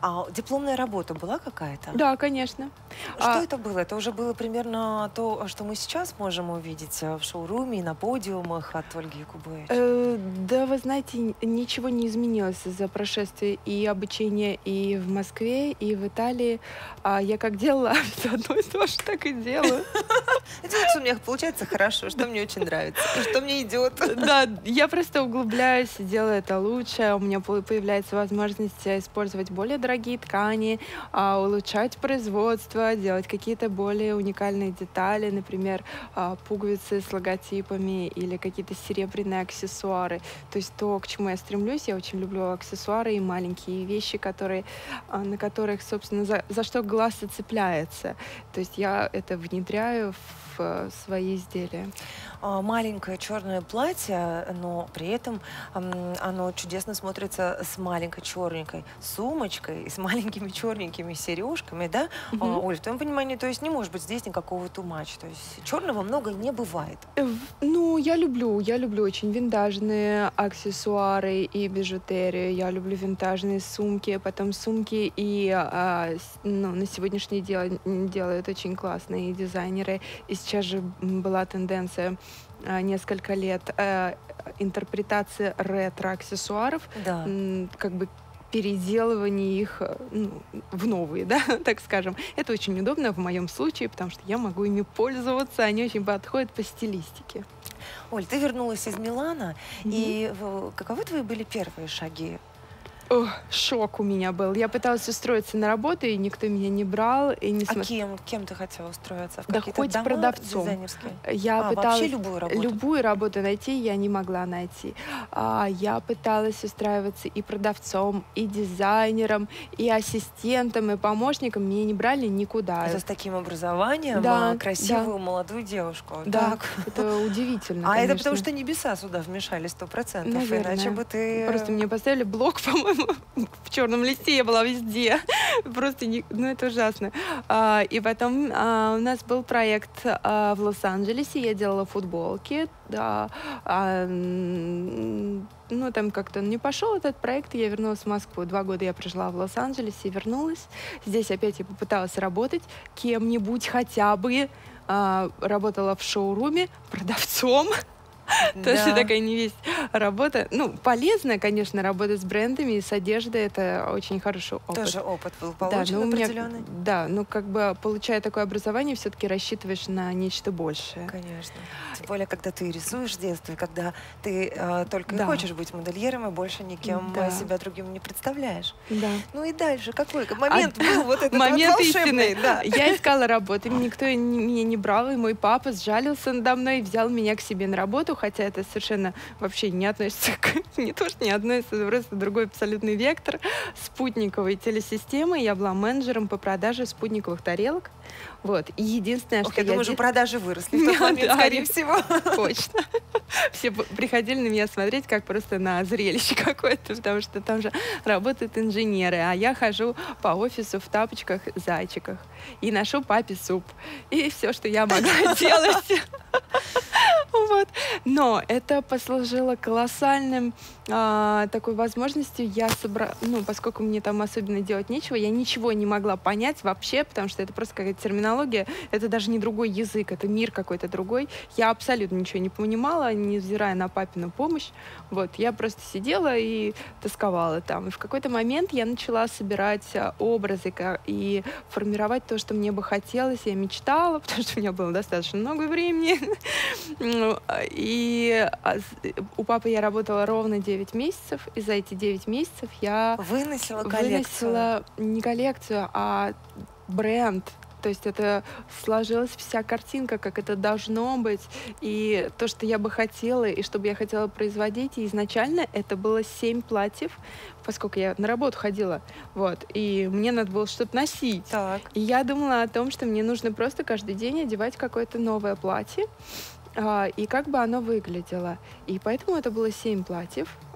А дипломная работа была какая-то? Да, конечно. Что А, это было? Это уже было примерно то, что мы сейчас можем увидеть э, в шоуруме и на подиумах от Ольги Якубович? э, да, вы знаете, н- ничего не изменилось за прошествие и обучения и в Москве, и в Италии. А я как делала все одно и то же, так и делаю. Это вот, что у меня получается хорошо, что мне очень нравится, и что мне идет. Да, я просто углубляюсь, делаю это лучше. У меня по- появляется возможность э, использовать более дорогие ткани, а, улучшать производство, делать какие-то более уникальные детали, например, а, пуговицы с логотипами или какие-то серебряные аксессуары. То есть то, к чему я стремлюсь, я очень люблю аксессуары и маленькие вещи, которые, а, на которых, собственно, за, за что глаз и цепляется. То есть я это внедряю в э, свои изделия. А, Маленькое черное платье, но при этом ам, оно чудесно смотрится с маленькой черненькой сумочкой и с маленькими черненькими сережками, да? А, Мгм. Оль, в твоем понимании, то есть не может быть здесь никакого тумач, то есть черного много не бывает. Э, в- Ну, я люблю, я люблю очень винтажные аксессуары и бижутерию. Я люблю винтажные сумки, потом сумки и а, с- ну, на сегодняшний день делают очень классные дизайнеры. И сейчас же м, была тенденция а, несколько лет э, интерпретация ретро-аксессуаров, Да. м, как бы переделывание их э, ну, в новые, да, так скажем. Это очень удобно в моем случае, потому что я могу ими пользоваться, они очень подходят по стилистике. Оль, ты вернулась из Милана, Мгм. и в- каковы твои были первые шаги? Ох, шок у меня был. Я пыталась устроиться на работу, и никто меня не брал. И не А смо- кем, кем ты хотела устроиться? В Да какие-то хоть дома продавцом. дизайнерские? Я А, пыталась вообще любую работу? любую работу найти, я не могла найти. А, я пыталась устраиваться и продавцом, и дизайнером, и ассистентом, и помощником. Меня не брали никуда. Это с таким образованием, Да, а, красивую молодую девушку. Да, Так. это удивительно, А это конечно. потому что небеса сюда вмешались сто процентов, Наверное. иначе бы ты... Просто мне поставили блок, по-моему, в черном листе, я была везде. Просто, не, ну это ужасно. А, и потом а, у нас был проект а, в Лос-Анджелесе, я делала футболки, да, а, м, ну там как-то не пошел этот проект, и я вернулась в Москву. Два года я прожила в Лос-Анджелесе и вернулась. Здесь опять я попыталась работать кем-нибудь хотя бы. А, работала в шоуруме продавцом. Тоже Да. такая невесть работа. Ну, полезная, конечно, работа с брендами и с одеждой. Это очень хороший опыт. Тоже опыт был Да, получен но у меня, определенный? да, ну как бы получая такое образование, все-таки рассчитываешь на нечто большее. Конечно. Тем более, когда ты рисуешь с детства, когда ты э, только Да. и хочешь быть модельером, и больше никем Да. э, себя другим не представляешь. Да. Ну и дальше, какой момент А, был вот этот Момент вот волшебный? истины. Да. Я искала работу, никто не- меня не брал, и мой папа сжалился надо мной и взял меня к себе на работу, хотя это совершенно вообще не относится к... Не то, что не относится, это просто другой абсолютный вектор спутниковой телесистемы. Я была менеджером по продаже спутниковых тарелок. Вот. И единственное, Ох, что я думаю, я уже де- продажи выросли в тот момент, Да, скорее я- всего. Точно. Все п- приходили на меня смотреть как просто на зрелище какое-то, потому что там же работают инженеры, а я хожу по офису в тапочках, зайчиках и ношу папе суп. И все, что я могла делать. Вот. Но это послужило колоссальным а, такой возможностью. Я собрала, ну, поскольку мне там особенно делать нечего, я ничего не могла понять вообще, потому что это просто какая-то терминология, это даже не другой язык, это мир какой-то другой. Я абсолютно ничего не понимала, невзирая на папину помощь. Вот, я просто сидела и тосковала там. И в какой-то момент я начала собирать а, образы ка- и формировать то, что мне бы хотелось. Я мечтала, потому что у меня было достаточно много времени. Ну, И а, с- у папы я работала ровно девять месяцев, и за эти девять месяцев я Выносила коллекцию. выносила не коллекцию, а бренд. То есть это сложилась вся картинка, как это должно быть, и то, что я бы хотела, и что бы я хотела производить. И изначально это было семь платьев, поскольку я на работу ходила, вот, и мне надо было что-то носить. Так. И я думала о том, что мне нужно просто каждый день одевать какое-то новое платье, а, и как бы оно выглядело. И поэтому это было семь платьев.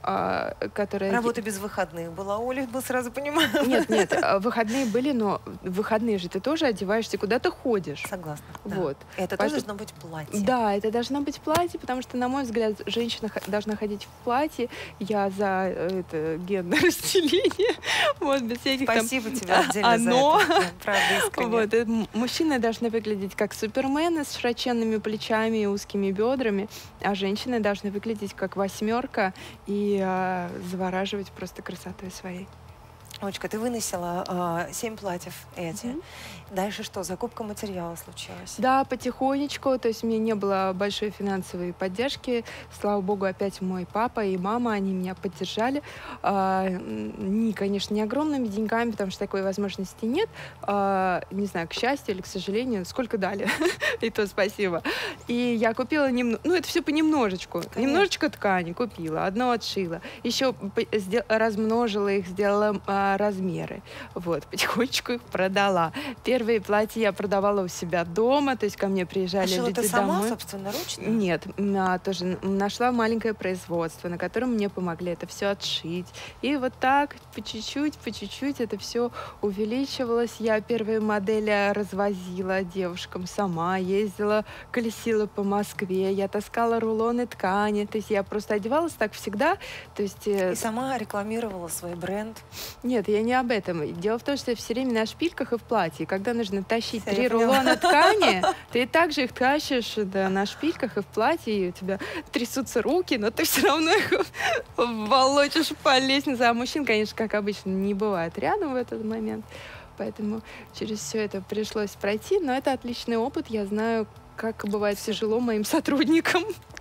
а, которая... Работа без выходных была, Оля, мы сразу понимаем. Нет, нет, а, выходные были, но в выходные же ты тоже одеваешься, куда ты ходишь. Согласна. Да. Вот. Это Поэтому... тоже должно быть платье. Да, это должно быть платье, потому что, на мой взгляд, женщина х- должна ходить в платье. Я за э, это гендерное разделение. Вот, без всяких там... Спасибо тебе отдельно оно. за это. Да, правда, искренне. Вот, э, м- мужчины должны выглядеть как супермены с широченными плечами и узкими бедрами, а женщины должны выглядеть как восьмерка и э, завораживать просто красотой своей. Олечка, ты выносила э, семь платьев эти. Мгм. Дальше что? Закупка материала случилась? Да, потихонечку, то есть у меня не было большой финансовой поддержки. Слава богу, опять мой папа и мама, они меня поддержали. А, не, конечно, не огромными деньгами, потому что такой возможности нет. А, не знаю, к счастью или к сожалению, сколько дали, и то спасибо. И я купила, немно... ну это все понемножечку. Конечно. Немножечко ткани купила, одно отшила. Еще по- сде- размножила их, сделала а, размеры. Вот, потихонечку их продала. Первые платья я продавала у себя дома, то есть ко мне приезжали А шила люди ты сама, домой. собственноручно? Нет, м, а, тоже н- нашла маленькое производство, на котором мне помогли это все отшить. И вот так по чуть-чуть, по чуть-чуть это все увеличивалось. Я первые модели развозила девушкам сама, ездила, колесила по Москве, я таскала рулоны ткани, то есть я просто одевалась так всегда. То есть, э, И сама рекламировала свой бренд. нет, я не об этом. Дело в том, что я все время на шпильках и в платье. И когда нужно тащить Всё, три я поняла. рулона ткани, ты также их тащишь да, на шпильках и в платье, и у тебя трясутся руки, но ты все равно их волочишь по лестнице. А мужчин, конечно, как обычно, не бывает рядом в этот момент. Поэтому через все это пришлось пройти. Но это отличный опыт. Я знаю, как бывает тяжело моим сотрудникам.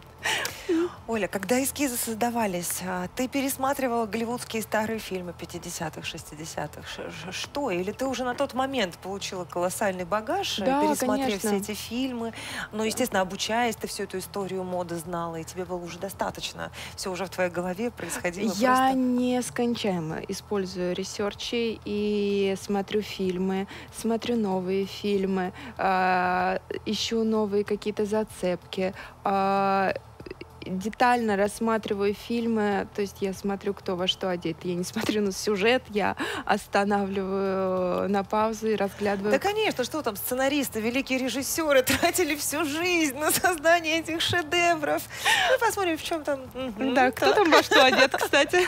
Оля, когда эскизы создавались, а, ты пересматривала голливудские старые фильмы пятидесятых, шестидесятых? Ш- ш- Что? Или ты уже на тот момент получила колоссальный багаж, э, Да, пересмотрев конечно. все эти фильмы? Ну, естественно, обучаясь, ты всю эту историю моды знала, и тебе было уже достаточно. Все уже в твоей голове происходило Я просто... нескончаемо использую ресерчи и смотрю фильмы, смотрю новые фильмы, а, ищу новые какие-то зацепки, а, детально рассматриваю фильмы, то есть я смотрю, кто во что одет. Я не смотрю на сюжет, я останавливаю на паузу и разглядываю. Да, конечно, что там, сценаристы, великие режиссеры тратили всю жизнь на создание этих шедевров. Ну, посмотрим, в чем там... Мгм. Да, кто там во что одет, кстати.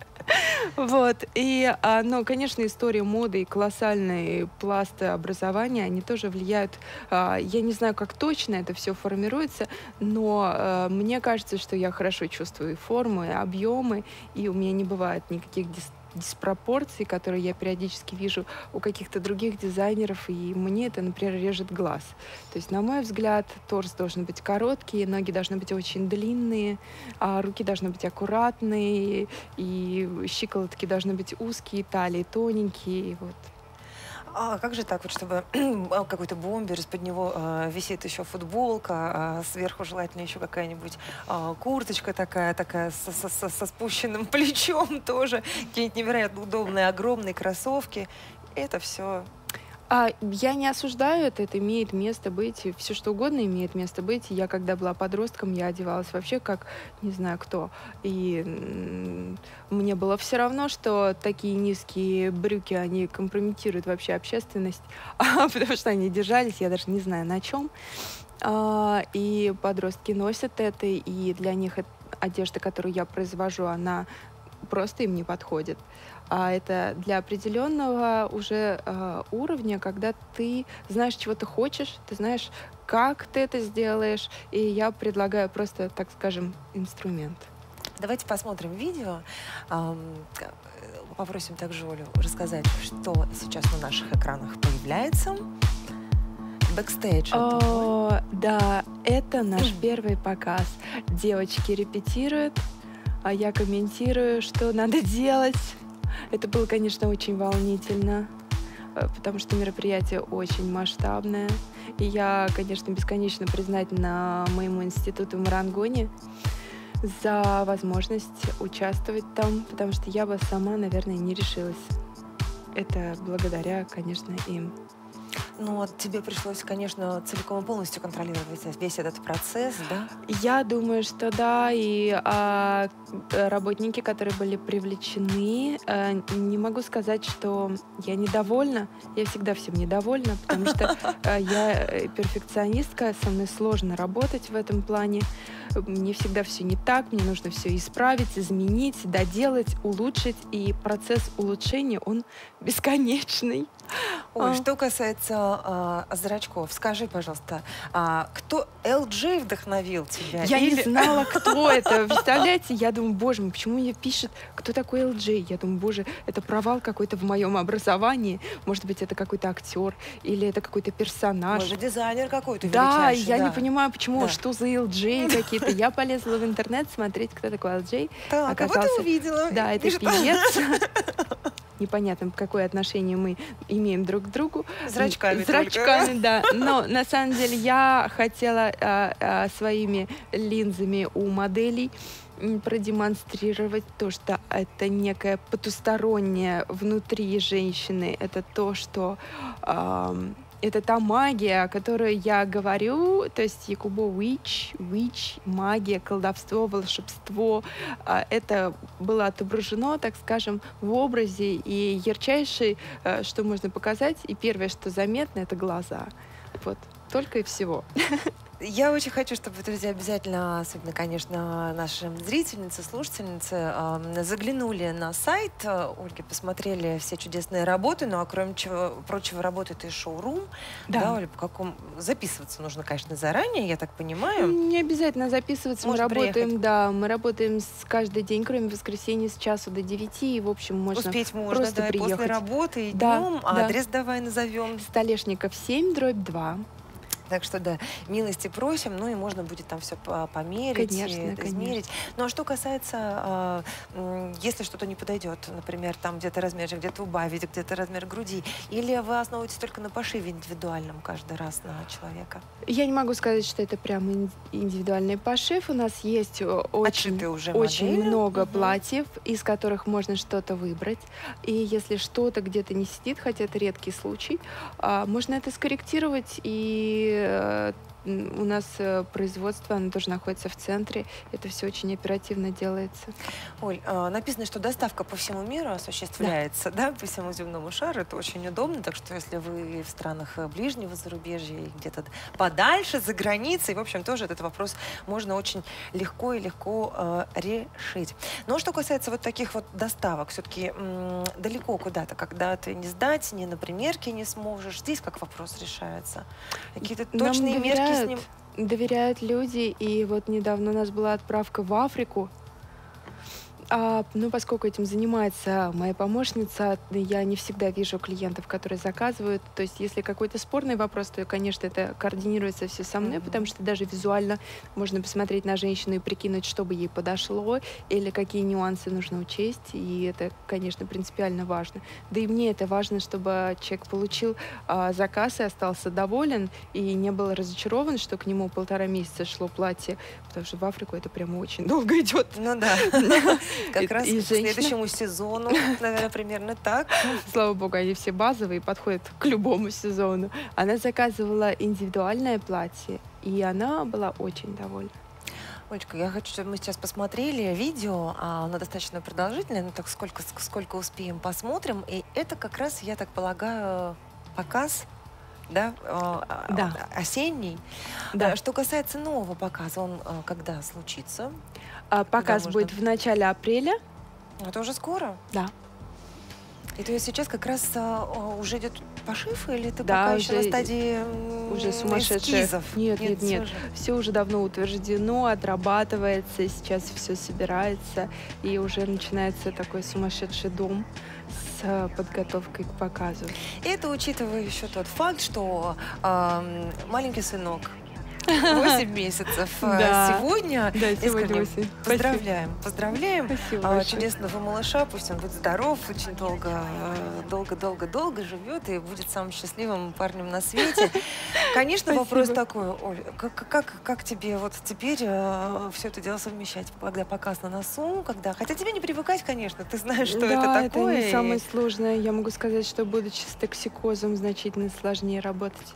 Вот. И, а, ну, конечно, история моды и колоссальные пласты образования, они тоже влияют. а, Я не знаю, как точно это все формируется, но а, мне кажется, что я хорошо чувствую и формы, и объемы, и у меня не бывает никаких дис- диспропорций, которые я периодически вижу у каких-то других дизайнеров, и мне это, например, режет глаз. То есть, на мой взгляд, торс должен быть короткий, ноги должны быть очень длинные, а руки должны быть аккуратные, и щиколотки должны быть узкие, талии тоненькие. Вот. А как же так, вот, чтобы какой-то бомбер, из-под него э, висит еще футболка, а сверху желательно еще какая-нибудь э, курточка такая, такая со, со- со- со спущенным плечом тоже, какие-нибудь невероятно удобные огромные кроссовки. Это все... А я не осуждаю это, это имеет место быть, все что угодно имеет место быть. Я когда была подростком, я одевалась вообще как не знаю кто. И м, мне было все равно, что такие низкие брюки, они компрометируют вообще общественность, а, потому что они держались, я даже не знаю на чем. А, и подростки носят это, и для них эт- одежда, которую я произвожу, она просто им не подходит. А это для определенного уже э, уровня, когда ты знаешь, чего ты хочешь, ты знаешь, как ты это сделаешь, и я предлагаю просто, так скажем, инструмент. Давайте посмотрим видео. Ам, к- Попросим также Олю рассказать, что сейчас на наших экранах появляется. Бэкстейдж. это Оль. О, да, это наш первый показ. Девочки репетируют, а я комментирую, что надо делать. Это было, конечно, очень волнительно, э, потому что мероприятие очень масштабное. И я, конечно, бесконечно признательна моему институту в Марангоне за возможность участвовать там, потому что я бы сама, наверное, не решилась. Это благодаря, конечно, им. Ну, вот тебе пришлось, конечно, целиком и полностью контролировать весь, весь этот процесс, да? Я думаю, что да, и а, работники, которые были привлечены, а, не могу сказать, что я недовольна. Я всегда всем недовольна, потому что а, я перфекционистка, со мной сложно работать в этом плане. Мне всегда все не так, мне нужно все исправить, изменить, доделать, улучшить, и процесс улучшения, он бесконечный. Ой, А. что касается а, зрачков, скажи, пожалуйста, а, кто эл джей вдохновил тебя? Я Или... не знала, кто это. Представляете, я думаю, боже мой, почему мне пишет, кто такой эл джей? Я думаю, боже, это провал какой-то в моем образовании. Может быть, это какой-то актер или это какой-то персонаж. Может, дизайнер какой-то Да, величайший, я да. не понимаю, почему, Да. что за эл джей какие-то. Я полезла в интернет смотреть, кто такой эл джей. Так, а вот Оказался- ты увидела. Да, это Вижу, певец. Непонятно, какое отношение мы имеем друг к другу. Зрачками Зрачками, да. Но на самом деле я хотела а, а, своими линзами у моделей м, продемонстрировать то, что это некое потустороннее внутри женщины. Это то, что... ам, это та магия, о которой я говорю, то есть Якубо witch, witch, магия, колдовство, волшебство. А, Это было отображено, так скажем, в образе, и ярчайший, э, что можно показать, и первое, что заметно, это глаза. Вот, только и всего. Я очень хочу, чтобы, друзья, обязательно, особенно, конечно, наши зрительницы, слушательницы, э, заглянули на сайт э, Ольги, посмотрели все чудесные работы, ну а кроме чего, прочего, работает и шоурум. Да. Да. Оля, по какому... Записываться нужно, конечно, заранее, я так понимаю. Не обязательно записываться, Можно мы работаем, приехать. да, мы работаем с каждый день, кроме воскресенья, с часу до девяти, и, в общем, можно Успеть можно, просто да, и после приехать. работы, и Да, днем. да. Адрес давай назовем. Столешников семь, дробь два. Так что, да, милости просим, ну и можно будет там все померить, Конечно, и это конечно. измерить. Ну а что касается, а, м, если что-то не подойдет, например, там где-то размер, где-то убавить, где-то размер груди, или вы основываетесь только на пошиве индивидуальном каждый раз на человека? Я не могу сказать, что это прям ин- индивидуальный пошив. У нас есть о, очень, Отшитые уже очень модели. много Мгм. платьев, из которых можно что-то выбрать. И если что-то где-то не сидит, хотя это редкий случай, а, можно это скорректировать. И э, м, у нас э, производство, оно тоже находится в центре. Это все очень оперативно делается. Оль, а, написано, что доставка по всему миру осуществляется, да, по всему земному шару. Это очень удобно, так что если вы в странах э, ближнего зарубежья и где-то подальше, за границей, в общем, тоже этот вопрос можно очень легко и легко э, решить. Но что касается вот таких вот доставок, все-таки далеко куда-то, когда ты не сдать, ни на примерке не сможешь, здесь как вопрос решается? Какие-то Нам точные мерки с доверяют, ним? доверяют люди, и вот недавно у нас была отправка в Африку. А, ну, поскольку этим занимается моя помощница, я не всегда вижу клиентов, которые заказывают. То есть, если какой-то спорный вопрос, то, конечно, это координируется все со мной, Мгм. потому что даже визуально можно посмотреть на женщину и прикинуть, что бы ей подошло, или какие нюансы нужно учесть. И это, конечно, принципиально важно. Да и мне это важно, чтобы человек получил а, заказ и остался доволен, и не был разочарован, что к нему полтора месяца шло платье, потому что в Африку это прямо очень долго идет. Ну да. Как И- раз и к женщина. следующему сезону, наверное, примерно так. Слава богу, они все базовые, подходят к любому сезону. Она заказывала индивидуальное платье, и она была очень довольна. Олечка, я хочу, чтобы мы сейчас посмотрели видео, а, оно достаточно продолжительное, ну так сколько, ск- сколько успеем, посмотрим. И это как раз, я так полагаю, показ, да, а, а, Да. осенний. Да. А, Что касается нового показа, он а, когда случится? А показ можно? будет в начале апреля. Это уже скоро. Да. И то есть сейчас как раз а, а, уже идет пошив, или ты Да, пока еще на уже- стадии м, уже сумасшедшая. эскизов? Нет, нет, нет. всё же. Все уже давно утверждено, отрабатывается, сейчас все собирается, и уже начинается такой сумасшедший дом с э, подготовкой к показу. Это учитывая еще тот факт, что ам, маленький сынок восемь месяцев. Да. Сегодня, Да, сегодня искренне восемь. поздравляем. Поздравляем. Спасибо А, большое. Чудесного малыша. Пусть он будет здоров, очень долго, долго-долго-долго живет и будет самым счастливым парнем на свете. Конечно, Спасибо. вопрос такой, Оль, как, как, как тебе вот теперь э, все это дело совмещать, когда показ на носу, когда... Хотя тебе не привыкать, конечно, ты знаешь, что Да, это такое. это не и- самое сложное. Я могу сказать, что будучи с токсикозом значительно сложнее работать.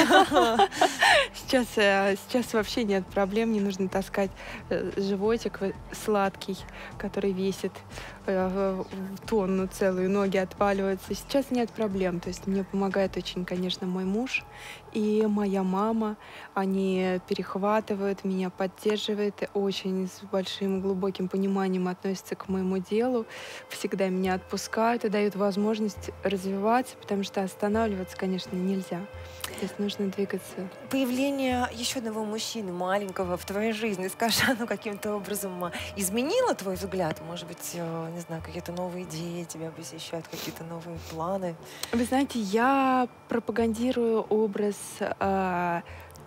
Сейчас, э, сейчас вообще нет проблем, не нужно таскать э, животик э, сладкий, который весит э, в тонну целую, ноги отваливаются. Сейчас нет проблем. То есть мне помогает очень, конечно, мой муж и моя мама. Они перехватывают меня, поддерживают, очень с большим глубоким пониманием относятся к моему делу, всегда меня отпускают и дают возможность развиваться, потому что останавливаться, конечно, нельзя. То есть нужно двигаться. Появление еще одного мужчины, маленького, в твоей жизни, скажи, оно каким-то образом а, изменило твой взгляд? Может быть, э, не знаю, какие-то новые идеи тебя посещают, какие-то новые планы? Вы знаете, я пропагандирую образ а,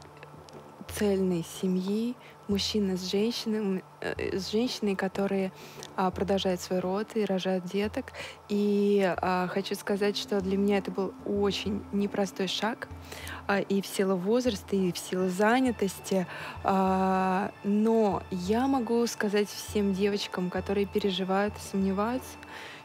цельной семьи, мужчины с женщиной, э, с женщиной, которые а, продолжают свой род и рожают деток. И а, хочу сказать, что для меня это был очень непростой шаг, а, и в силу возраста, и в силу занятости. А, но я могу сказать всем девочкам, которые переживают и сомневаются,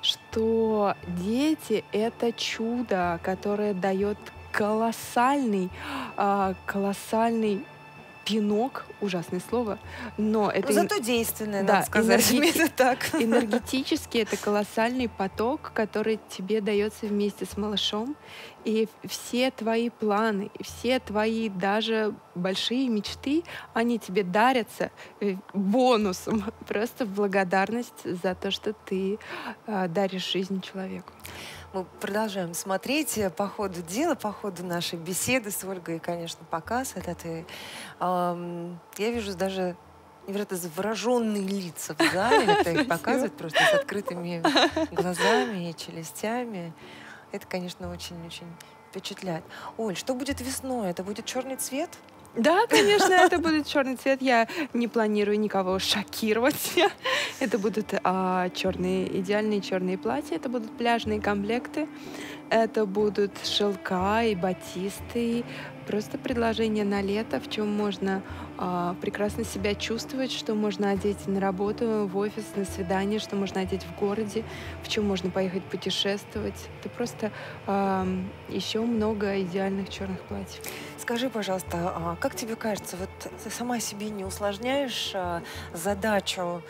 что дети — это чудо, которое дает колоссальный, а, колоссальный пинок, ужасное слово, но это Ну, эн- зато действенное, да, надо сказать. энергети- именно так. энергетически это колоссальный поток, который тебе дается вместе с малышом, и все твои планы, и все твои даже большие мечты, они тебе дарятся э, бонусом, просто в благодарность за то, что ты э, даришь жизнь человеку. Мы продолжаем смотреть э, по ходу дела, по ходу нашей беседы с Ольгой, и, конечно, показ этот. И, ам, я вижу даже невероятно завороженные лица в зале. Это их показывают просто с открытыми глазами и челюстями. Это, конечно, очень-очень впечатляет. Оль, что будет весной? Это будет черный цвет? Да, конечно, это будет черный цвет. Я не планирую никого шокировать. Это будут а, черные, идеальные черные платья, это будут пляжные комплекты, это будут шелка и батисты. Просто предложение на лето, в чем можно а, прекрасно себя чувствовать, что можно одеть на работу, в офис, на свидание, что можно одеть в городе, в чем можно поехать путешествовать. Это просто а, еще много идеальных черных платьев. Скажи, пожалуйста, а как тебе кажется, вот ты сама себе не усложняешь а, задачу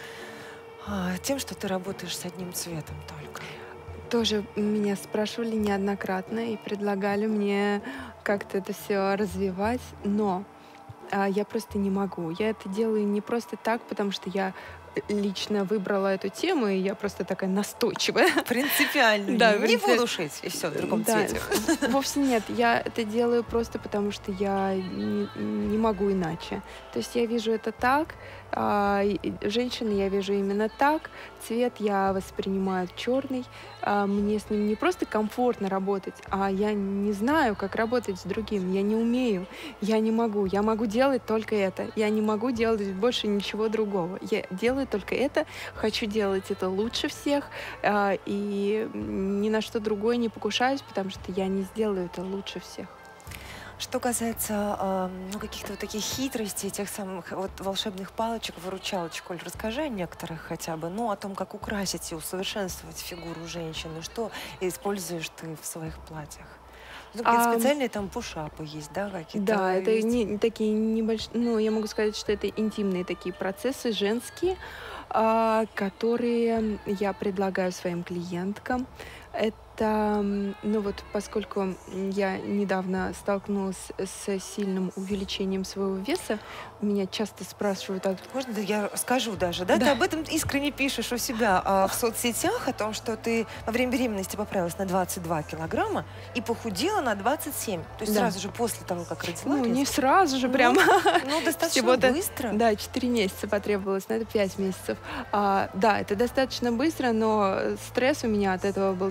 а, тем, что ты работаешь с одним цветом только? Тоже меня спрашивали неоднократно и предлагали мне как-то это все развивать, но а, я просто не могу. Я это делаю не просто так, потому что я лично выбрала эту тему, и я просто такая настойчивая. Принципиально. Да, не принципи- буду шить, и все, в другом Да, цвете. вовсе нет. Я это делаю просто потому, что я не, не могу иначе. То есть я вижу это так, а, и женщины я вижу именно так, цвет я воспринимаю черный, а, мне с ним не просто комфортно работать, а я не знаю, как работать с другим, я не умею, я не могу, я могу делать только это, я не могу делать больше ничего другого. Я делаю только это, хочу делать это лучше всех, а, и ни на что другое не покушаюсь, потому что я не сделаю это лучше всех. Что касается а, ну, каких-то вот таких хитростей, тех самых вот волшебных палочек, выручалочек, Оль, расскажи о некоторых хотя бы, ну, о том, как украсить и усовершенствовать фигуру женщины, что используешь ты в своих платьях? Ну, какие-то Ам, специальные там пушапы есть, да, какие-то? Да, это есть? не, не такие небольшие, ну, я могу сказать, что это интимные такие процессы, женские, а, которые я предлагаю своим клиенткам. Это, м, ну вот, поскольку я недавно столкнулась с сильным увеличением своего веса, меня часто спрашивают, а Можно да я скажу даже, да? Да. Ты об этом искренне пишешь у себя а, в соцсетях, о том, что ты во время беременности поправилась на двадцать два килограмма и похудела на двадцать семь. То есть Да. сразу же после того, как родила? ну, то не есть- сразу же Ну, прям. Ну, достаточно Всего-то- быстро. Да, четыре месяца потребовалось, но это пять месяцев. А, да, это достаточно быстро, но стресс у меня от этого был такой глубокий,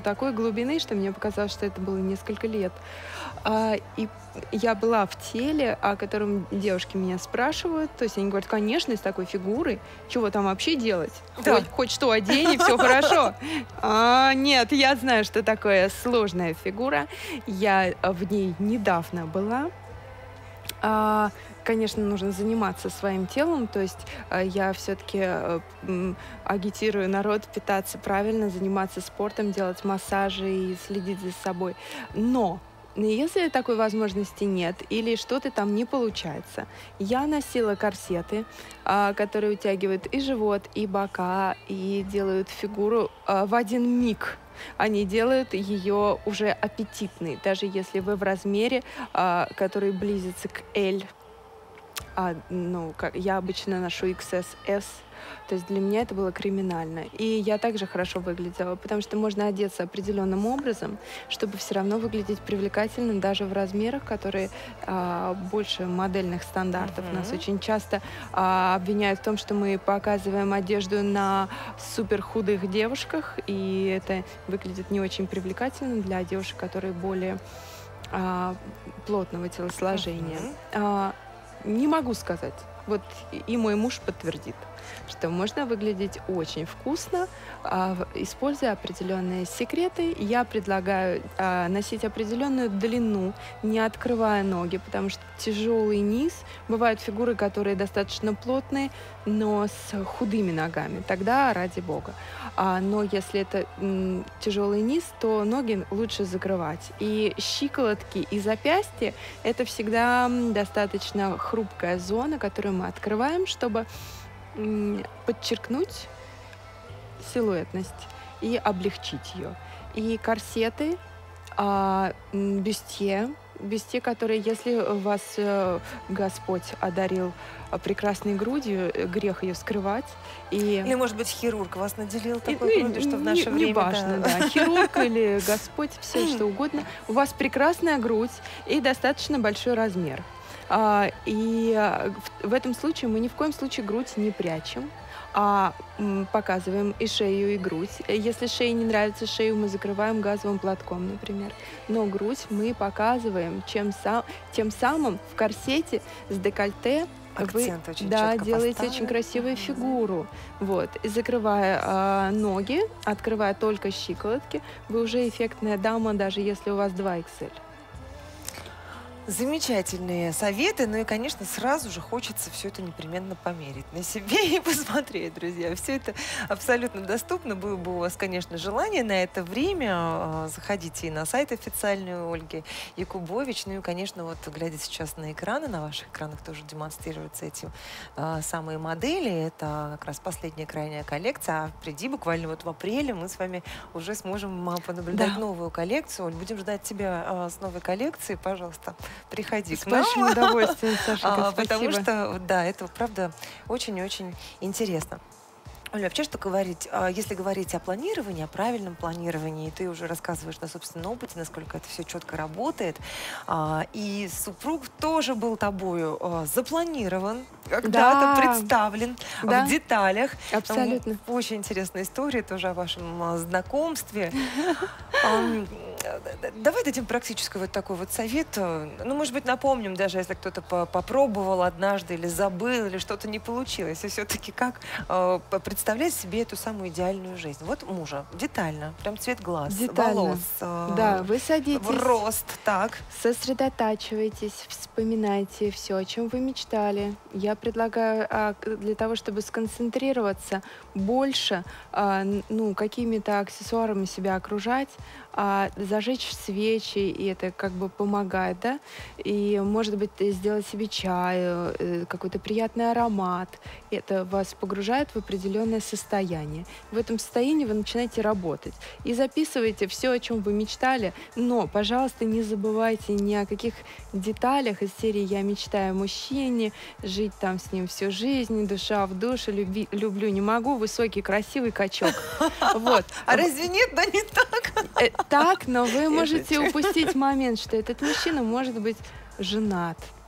глубины, что мне показалось, что это было несколько лет. А, и я была в теле, о котором девушки меня спрашивают. То есть они говорят, конечно, с такой фигурой, чего там вообще делать? Да. Хоть, хоть что одень, и все хорошо. А, нет, я знаю, что такое сложная фигура. Я в ней недавно была. А, конечно, нужно заниматься своим телом, то есть а, я все-таки а, агитирую народ питаться правильно, заниматься спортом, делать массажи и следить за собой. Но если такой возможности нет или что-то там не получается, я носила корсеты, а, которые утягивают и живот, и бока, и делают фигуру а, в один миг. Они делают ее уже аппетитной, даже если вы в размере, а, который близится к L. А, ну, как, я обычно ношу икс эс эс, то есть для меня это было криминально. И я также хорошо выглядела, потому что можно одеться определенным образом, чтобы все равно выглядеть привлекательно даже в размерах, которые а, больше модельных стандартов. Mm-hmm. Нас очень часто а, обвиняют в том, что мы показываем одежду на супер худых девушках, и это выглядит не очень привлекательно для девушек, которые более а, плотного телосложения. Mm-hmm. а, Не могу сказать. Вот и мой муж подтвердит, что можно выглядеть очень вкусно, а, используя определенные секреты. Я предлагаю а, носить определенную длину, не открывая ноги, потому что тяжелый низ. Бывают фигуры, которые достаточно плотные, но с худыми ногами. Тогда ради бога. А, но если это м, тяжелый низ, то ноги лучше закрывать. И щиколотки и запястья — это всегда достаточно хрупкая зона, которую мы открываем, чтобы м, подчеркнуть силуэтность и облегчить ее. И корсеты, а, м, бюстье, бюстье, которые, если вас э, Господь одарил э, прекрасной грудью, э, грех ее скрывать. И... Или, может быть, хирург вас наделил такой ну, грудью, что в не, наше не время... важно, да. да. Хирург или Господь, все что угодно. У вас прекрасная грудь и достаточно большой размер. А, и в, в этом случае мы ни в коем случае грудь не прячем, а м, показываем и шею, и грудь. Если шее не нравится, шею мы закрываем газовым платком, например. Но грудь мы показываем, чем сам, тем самым в корсете с декольте Акцент вы очень да, четко делаете поставлен. очень красивую Mm-hmm. фигуру. Вот. И закрывая а, ноги, открывая только щиколотки, вы уже эффектная дама, даже если у вас два икс эль. Замечательные советы, ну и, конечно, сразу же хочется все это непременно померить на себе и посмотреть, друзья. Все это абсолютно доступно. Было бы у вас, конечно, желание на это время. Заходите и на сайт официальный Ольги Якубович. Ну и, конечно, вот глядя сейчас на экраны, на ваших экранах тоже демонстрируются эти а, самые модели. Это как раз последняя крайняя коллекция. А впереди буквально вот в апреле мы с вами уже сможем а, понаблюдать Да. новую коллекцию. Оль, будем ждать тебя а, с новой коллекцией, пожалуйста. Приходи С к нам. большим удовольствием, Сашенька, А, Потому спасибо. что, да, это правда очень и очень интересно. Оля, вообще, что говорить, а, если говорить о планировании, о правильном планировании, ты уже рассказываешь на собственном опыте, насколько это все четко работает, а, и супруг тоже был тобою а, запланирован, когда-то Да. представлен Да. в деталях. Абсолютно. М, Очень интересная история тоже о вашем а, знакомстве. Ам, Давай дадим практический вот такой вот совет. Ну, может быть, напомним, даже если кто-то по- попробовал однажды или забыл, или что-то не получилось. И все-таки как э, п- представлять себе эту самую идеальную жизнь? Вот мужа. Детально. Прям цвет глаз, Детально. волос. э, Да, вы садитесь, в рост. Так. сосредотачивайтесь, вспоминайте все, о чем вы мечтали. Я предлагаю а, к- для того, чтобы сконцентрироваться больше, а, н- ну, какими-то аксессуарами себя окружать, а, зажечь свечи, и это как бы помогает, да, и, может быть, сделать себе чай, э, какой-то приятный аромат. Это вас погружает в определенное состояние. В этом состоянии вы начинаете работать и записываете все, о чем вы мечтали, но, пожалуйста, не забывайте ни о каких деталях из серии «Я мечтаю о мужчине», «Жить там с ним всю жизнь», «Душа в душу», люби, «Люблю, не могу», «Высокий, красивый качок». Вот. А разве нет? Да не так. Э, Так, но вы Я можете шучу. упустить момент, что этот мужчина может быть женат,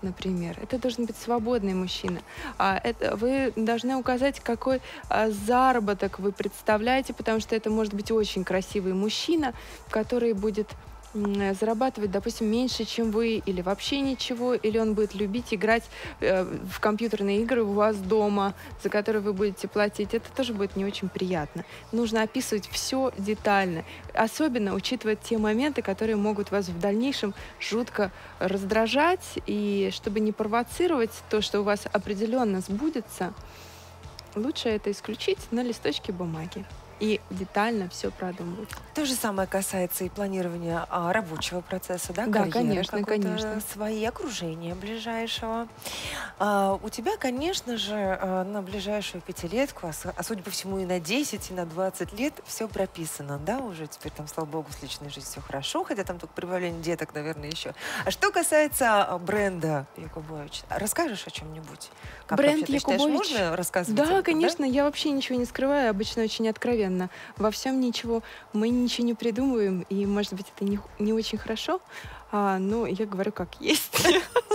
например. Это должен быть свободный мужчина. А это, вы должны указать, какой а, заработок вы представляете, потому что это может быть очень красивый мужчина, который будет м, зарабатывать, допустим, меньше, чем вы, или вообще ничего, или он будет любить играть э, в компьютерные игры у вас дома, за которые вы будете платить. Это тоже будет не очень приятно. Нужно описывать все детально, особенно учитывая те моменты, которые могут вас в дальнейшем жутко раздражать, и чтобы не провоцировать то, что у вас определенно сбудется, лучше это исключить на листочке бумаги и детально все продумывать. То же самое касается и планирования а, рабочего процесса, да? Да, карьеры конечно, какой-то, конечно. свои окружения ближайшего. А, у тебя, конечно же, а, на ближайшую пятилетку, а, с- а судя по всему и на десять, и на двадцать лет все прописано, да? Уже теперь там, слава богу, с личной жизнью все хорошо, хотя там только прибавление деток, наверное, еще. А что касается а, бренда Якубович, расскажешь о чем-нибудь? Как Бренд вообще, ты считаешь, Якубович? можно рассказывать об Да, этом, конечно, я вообще ничего не скрываю, обычно очень откровенно. Во всем ничего, мы ничего не придумываем, и, может быть, это не, х- не очень хорошо, а, но я говорю как есть.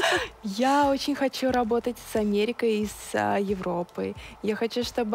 Я очень хочу работать с Америкой и с а, Европой. Я хочу, чтобы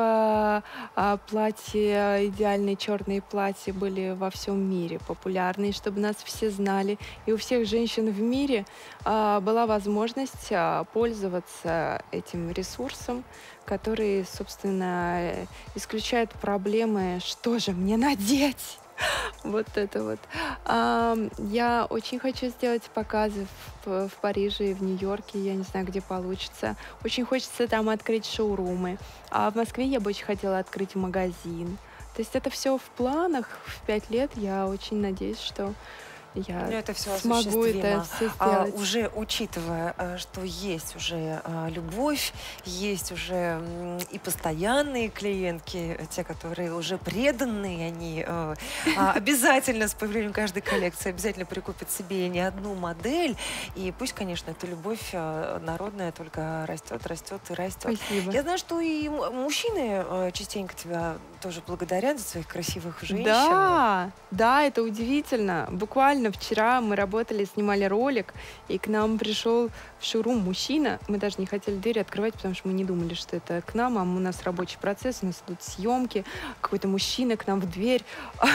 а, платья, идеальные черные платья были во всем мире популярны, и чтобы нас все знали. И у всех женщин в мире а, была возможность а, пользоваться этим ресурсом, который, собственно, э, исключает проблемы, что же мне надеть. Вот это вот. Ам, Я очень хочу сделать показы в, в Париже и в Нью-Йорке. Я не знаю, где получится. Очень хочется там открыть шоурумы. А в Москве я бы очень хотела открыть магазин. То есть это все в планах. В пять лет я очень надеюсь, что я Ну, это все смогу это осуществимо. все А, сделать. уже учитывая, а, что есть уже а, любовь, есть уже м, и постоянные клиентки, э, те, которые уже преданные, они э, а, обязательно с появлением каждой коллекции обязательно прикупят себе не одну модель. И пусть, конечно, эта любовь а, народная только растет, растет и растет. Спасибо. Я знаю, что и м- мужчины э, частенько тебя тоже благодарят за своих красивых женщин. Да, да, это удивительно. Буквально вчера мы работали, снимали ролик, и к нам пришел в шоурум мужчина. Мы даже не хотели двери открывать, потому что мы не думали, что это к нам, а у нас рабочий процесс, у нас идут съемки, какой-то мужчина к нам в дверь.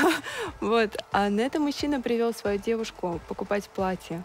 Вот. А на это мужчина привел свою девушку покупать платье.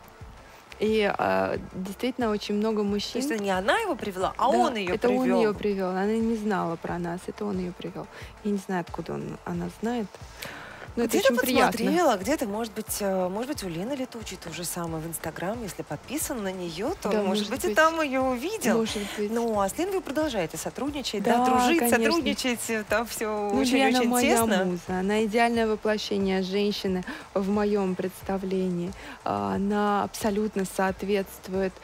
И а, действительно очень много То мужчин. есть это не она его привела, а Да, он ее это привел. он ее привел. Она не знала про нас, это он ее привел. Я не знаю, откуда он, она знает. Но это Где ты очень приятно. подсмотрела, где-то, может быть, э, может быть, у Лены Летучей то же самое в Инстаграм, если подписан на нее, то, Да, может может быть, и быть. там ее увидел. Может быть. Ну, а с Леной вы продолжаете сотрудничать, да, Да, дружить, конечно. сотрудничать, э, там все Ну, Лена очень-очень моя тесно. муза, она идеальное воплощение женщины в моем представлении. А, Она абсолютно соответствует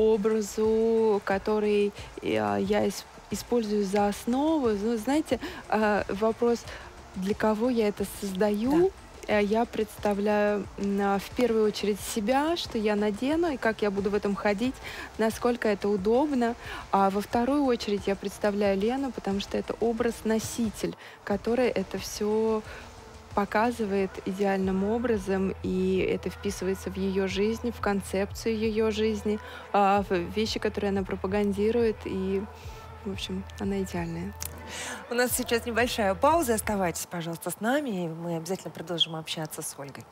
образу, который а, я ис- использую за основу. Ну, знаете, а, вопрос, для кого я это создаю? Э, Я представляю м, а, в первую очередь себя, что я надену и как я буду в этом ходить, насколько это удобно. А во вторую очередь я представляю Лену, потому что это образ-носитель, который это все показывает идеальным образом, и это вписывается в ее жизнь, в концепцию ее жизни, а, в вещи, которые она пропагандирует, и, в общем, она идеальная. У нас сейчас небольшая пауза. Оставайтесь, пожалуйста, с нами. и Мы обязательно продолжим общаться с Ольгой.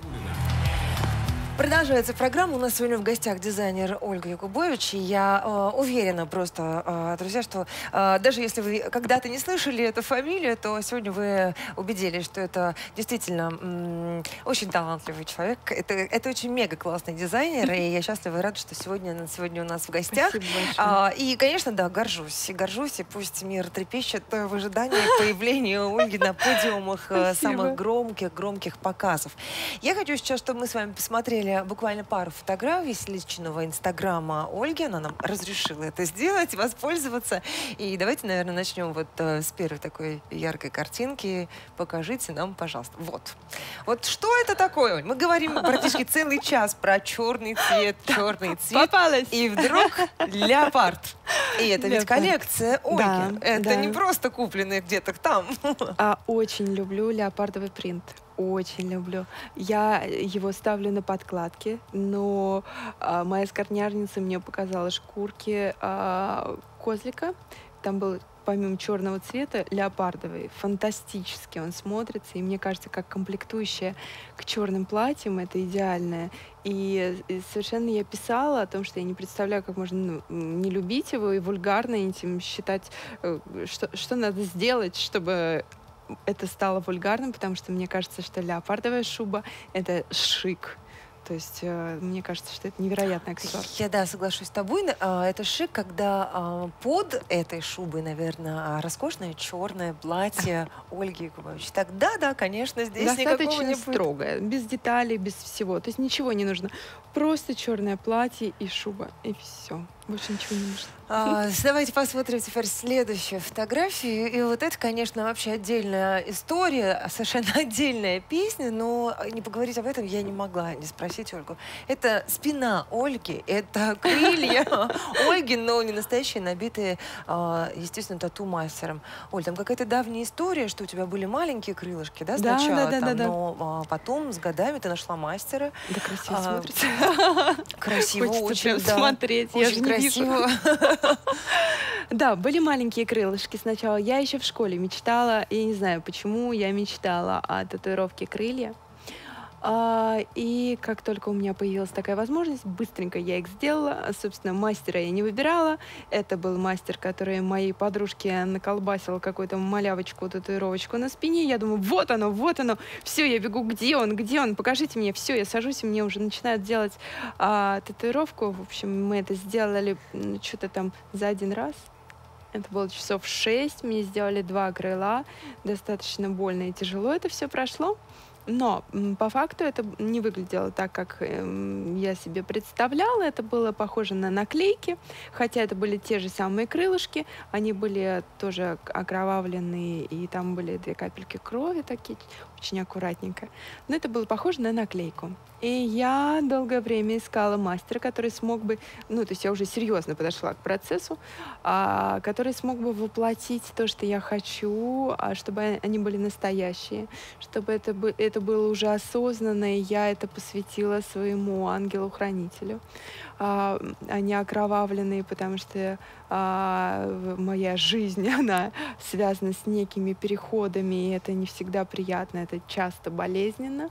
Продолжается программа. У нас сегодня в гостях дизайнер Ольга Якубович. И я э, уверена просто, э, друзья, что э, даже если вы когда-то не слышали эту фамилию, то сегодня вы убедились, что это действительно м, очень талантливый человек. Это, это очень мега классный дизайнер. И я счастлива и рада, что сегодня, она сегодня у нас в гостях. Спасибо большое. А, и, конечно, да, горжусь. И горжусь, и пусть мир трепещет в ожидании появления Ольги на подиумах э, Спасибо. самых громких, громких показов. Я хочу сейчас, чтобы мы с вами посмотрели буквально пару фотографий с личного инстаграма Ольги. Она нам разрешила это сделать, воспользоваться. И давайте, наверное, начнем вот э, с первой такой яркой картинки. Покажите нам, пожалуйста. Вот. Вот что это такое, Оль? Мы говорим практически целый час про черный цвет, черный цвет. Попалась! И вдруг леопард. И это ведь Леопард. коллекция Ольги. Да, это да. не просто купленные где-то там. А очень люблю леопардовый принт. Очень люблю. Я его ставлю на подкладке, но а, моя скорнярница мне показала шкурки а, козлика. Там был помимо черного цвета леопардовый. Фантастически он смотрится. И мне кажется, как комплектующая к черным платьям это идеальное. И, и совершенно я писала о том, что я не представляю, как можно ну, не любить его и вульгарно этим считать, что, что надо сделать, чтобы это стало вульгарным, потому что мне кажется, что леопардовая шуба — это шик. То есть э, мне кажется, что это невероятный аксессуар. Я, да, соглашусь с тобой. А, Это шик, когда а, под этой шубой, наверное, роскошное черное платье Ольги Якубович. Так, да, да, конечно, здесь никакого Достаточно не будет. строгое, без деталей, без всего. То есть ничего не нужно. Просто черное платье и шуба. И все. Больше ничего не нужно. А, давайте посмотрим теперь следующую фотографию. И вот это, конечно, вообще отдельная история, совершенно отдельная песня, но не поговорить об этом я не могла не спросить Ольгу. Это спина Ольги, это крылья Ольги, но не настоящие, набитые, а, естественно, тату-мастером. Оль, там какая-то давняя история, что у тебя были маленькие крылышки, да, Да, сначала, да, да, там, да, да. но а, потом с годами ты нашла мастера. Да, красиво А, смотрится. Красиво Хочется очень, прям да. смотреть. Я Очень же не вижу. красиво. Да, были маленькие крылышки сначала. Я еще в школе мечтала, я не знаю, почему я мечтала о татуировке крылья. А, и как только у меня появилась такая возможность, быстренько я их сделала. Собственно, мастера я не выбирала. Это был мастер, который моей подружке наколбасил какую-то малявочку, татуировочку на спине. Я думаю, вот оно, вот оно. Все, я бегу, где он, где он? Покажите мне. Все, я сажусь, и мне уже начинают делать а, татуировку. В общем, мы это сделали м, что-то там за один раз. Это было часов шесть. Мне сделали два крыла. Достаточно больно и тяжело это все прошло. Но м, по факту это не выглядело так, как эм, я себе представляла. Это было похоже на наклейки, хотя это были те же самые крылышки. Они были тоже окровавленные, и там были две капельки крови такие, очень аккуратненько. Но это было похоже на наклейку. И я долгое время искала мастера, который смог бы, ну, то есть я уже серьезно подошла к процессу, а, который смог бы воплотить то, что я хочу, а, чтобы они были настоящие, чтобы это, бы, это было уже осознанно, и я это посвятила своему ангелу-хранителю. А, они окровавленные, потому что а, моя жизнь, она связана с некими переходами, и это не всегда приятно, это часто болезненно.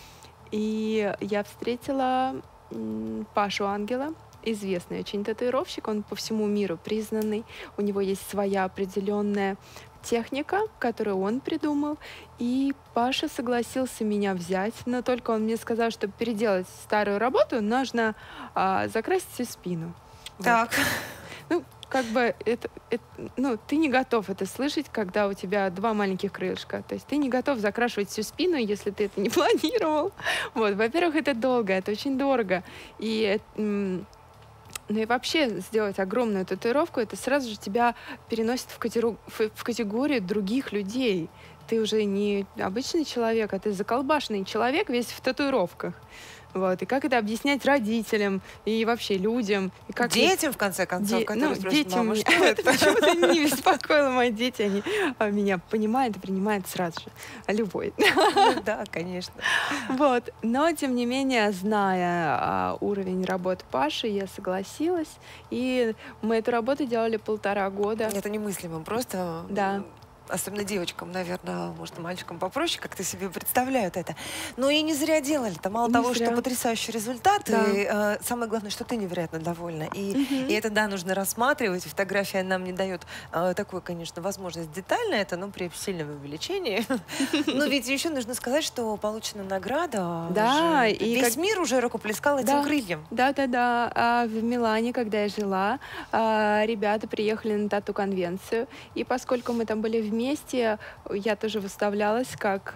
И я встретила м, Пашу Ангела, известный очень татуировщик, он по всему миру признанный, у него есть своя определенная техника, которую он придумал, и Паша согласился меня взять, но только он мне сказал, чтобы переделать старую работу, нужно а, закрасить всю спину. Так. Вот. Ну, как бы это, это, ну, ты не готов это слышать, когда у тебя два маленьких крылышка. То есть ты не готов закрашивать всю спину, если ты это не планировал. Вот, во-первых, это долго, это очень дорого. И м- ну и вообще сделать огромную татуировку, это сразу же тебя переносит в, категорию, в категорию других людей. Ты уже не обычный человек, а ты заколбашенный человек весь в татуировках. Вот. И как это объяснять родителям и вообще людям? И как Детям, в конце концов, Де- которые ну, спросят, детям мама, меня- что это? почему-то не беспокоило мои дети, они а, меня понимают и принимают сразу же, а любой. Ну да, конечно. Вот. Но, тем не менее, зная а, уровень работы Паши, я согласилась, и мы эту работу делали полтора года. Это немыслимо, просто... Да. Особенно девочкам, наверное, может, и мальчикам попроще, как-то себе представляют это. Но и не зря делали-то. Мало Не того, зря. что потрясающий результат, Да. и э, самое главное, что ты невероятно довольна. И, Мгм. и это, да, нужно рассматривать. И фотография нам не дает э, такую, конечно, возможность детально это, но при сильном увеличении. Но ведь еще нужно сказать, что получена награда. Да, уже- и Весь как- мир уже рукоплескал этим Да. крыльям. Да-да-да. А в Милане, когда я жила, а, ребята приехали на тату-конвенцию. И поскольку мы там были вместе, я тоже выставлялась как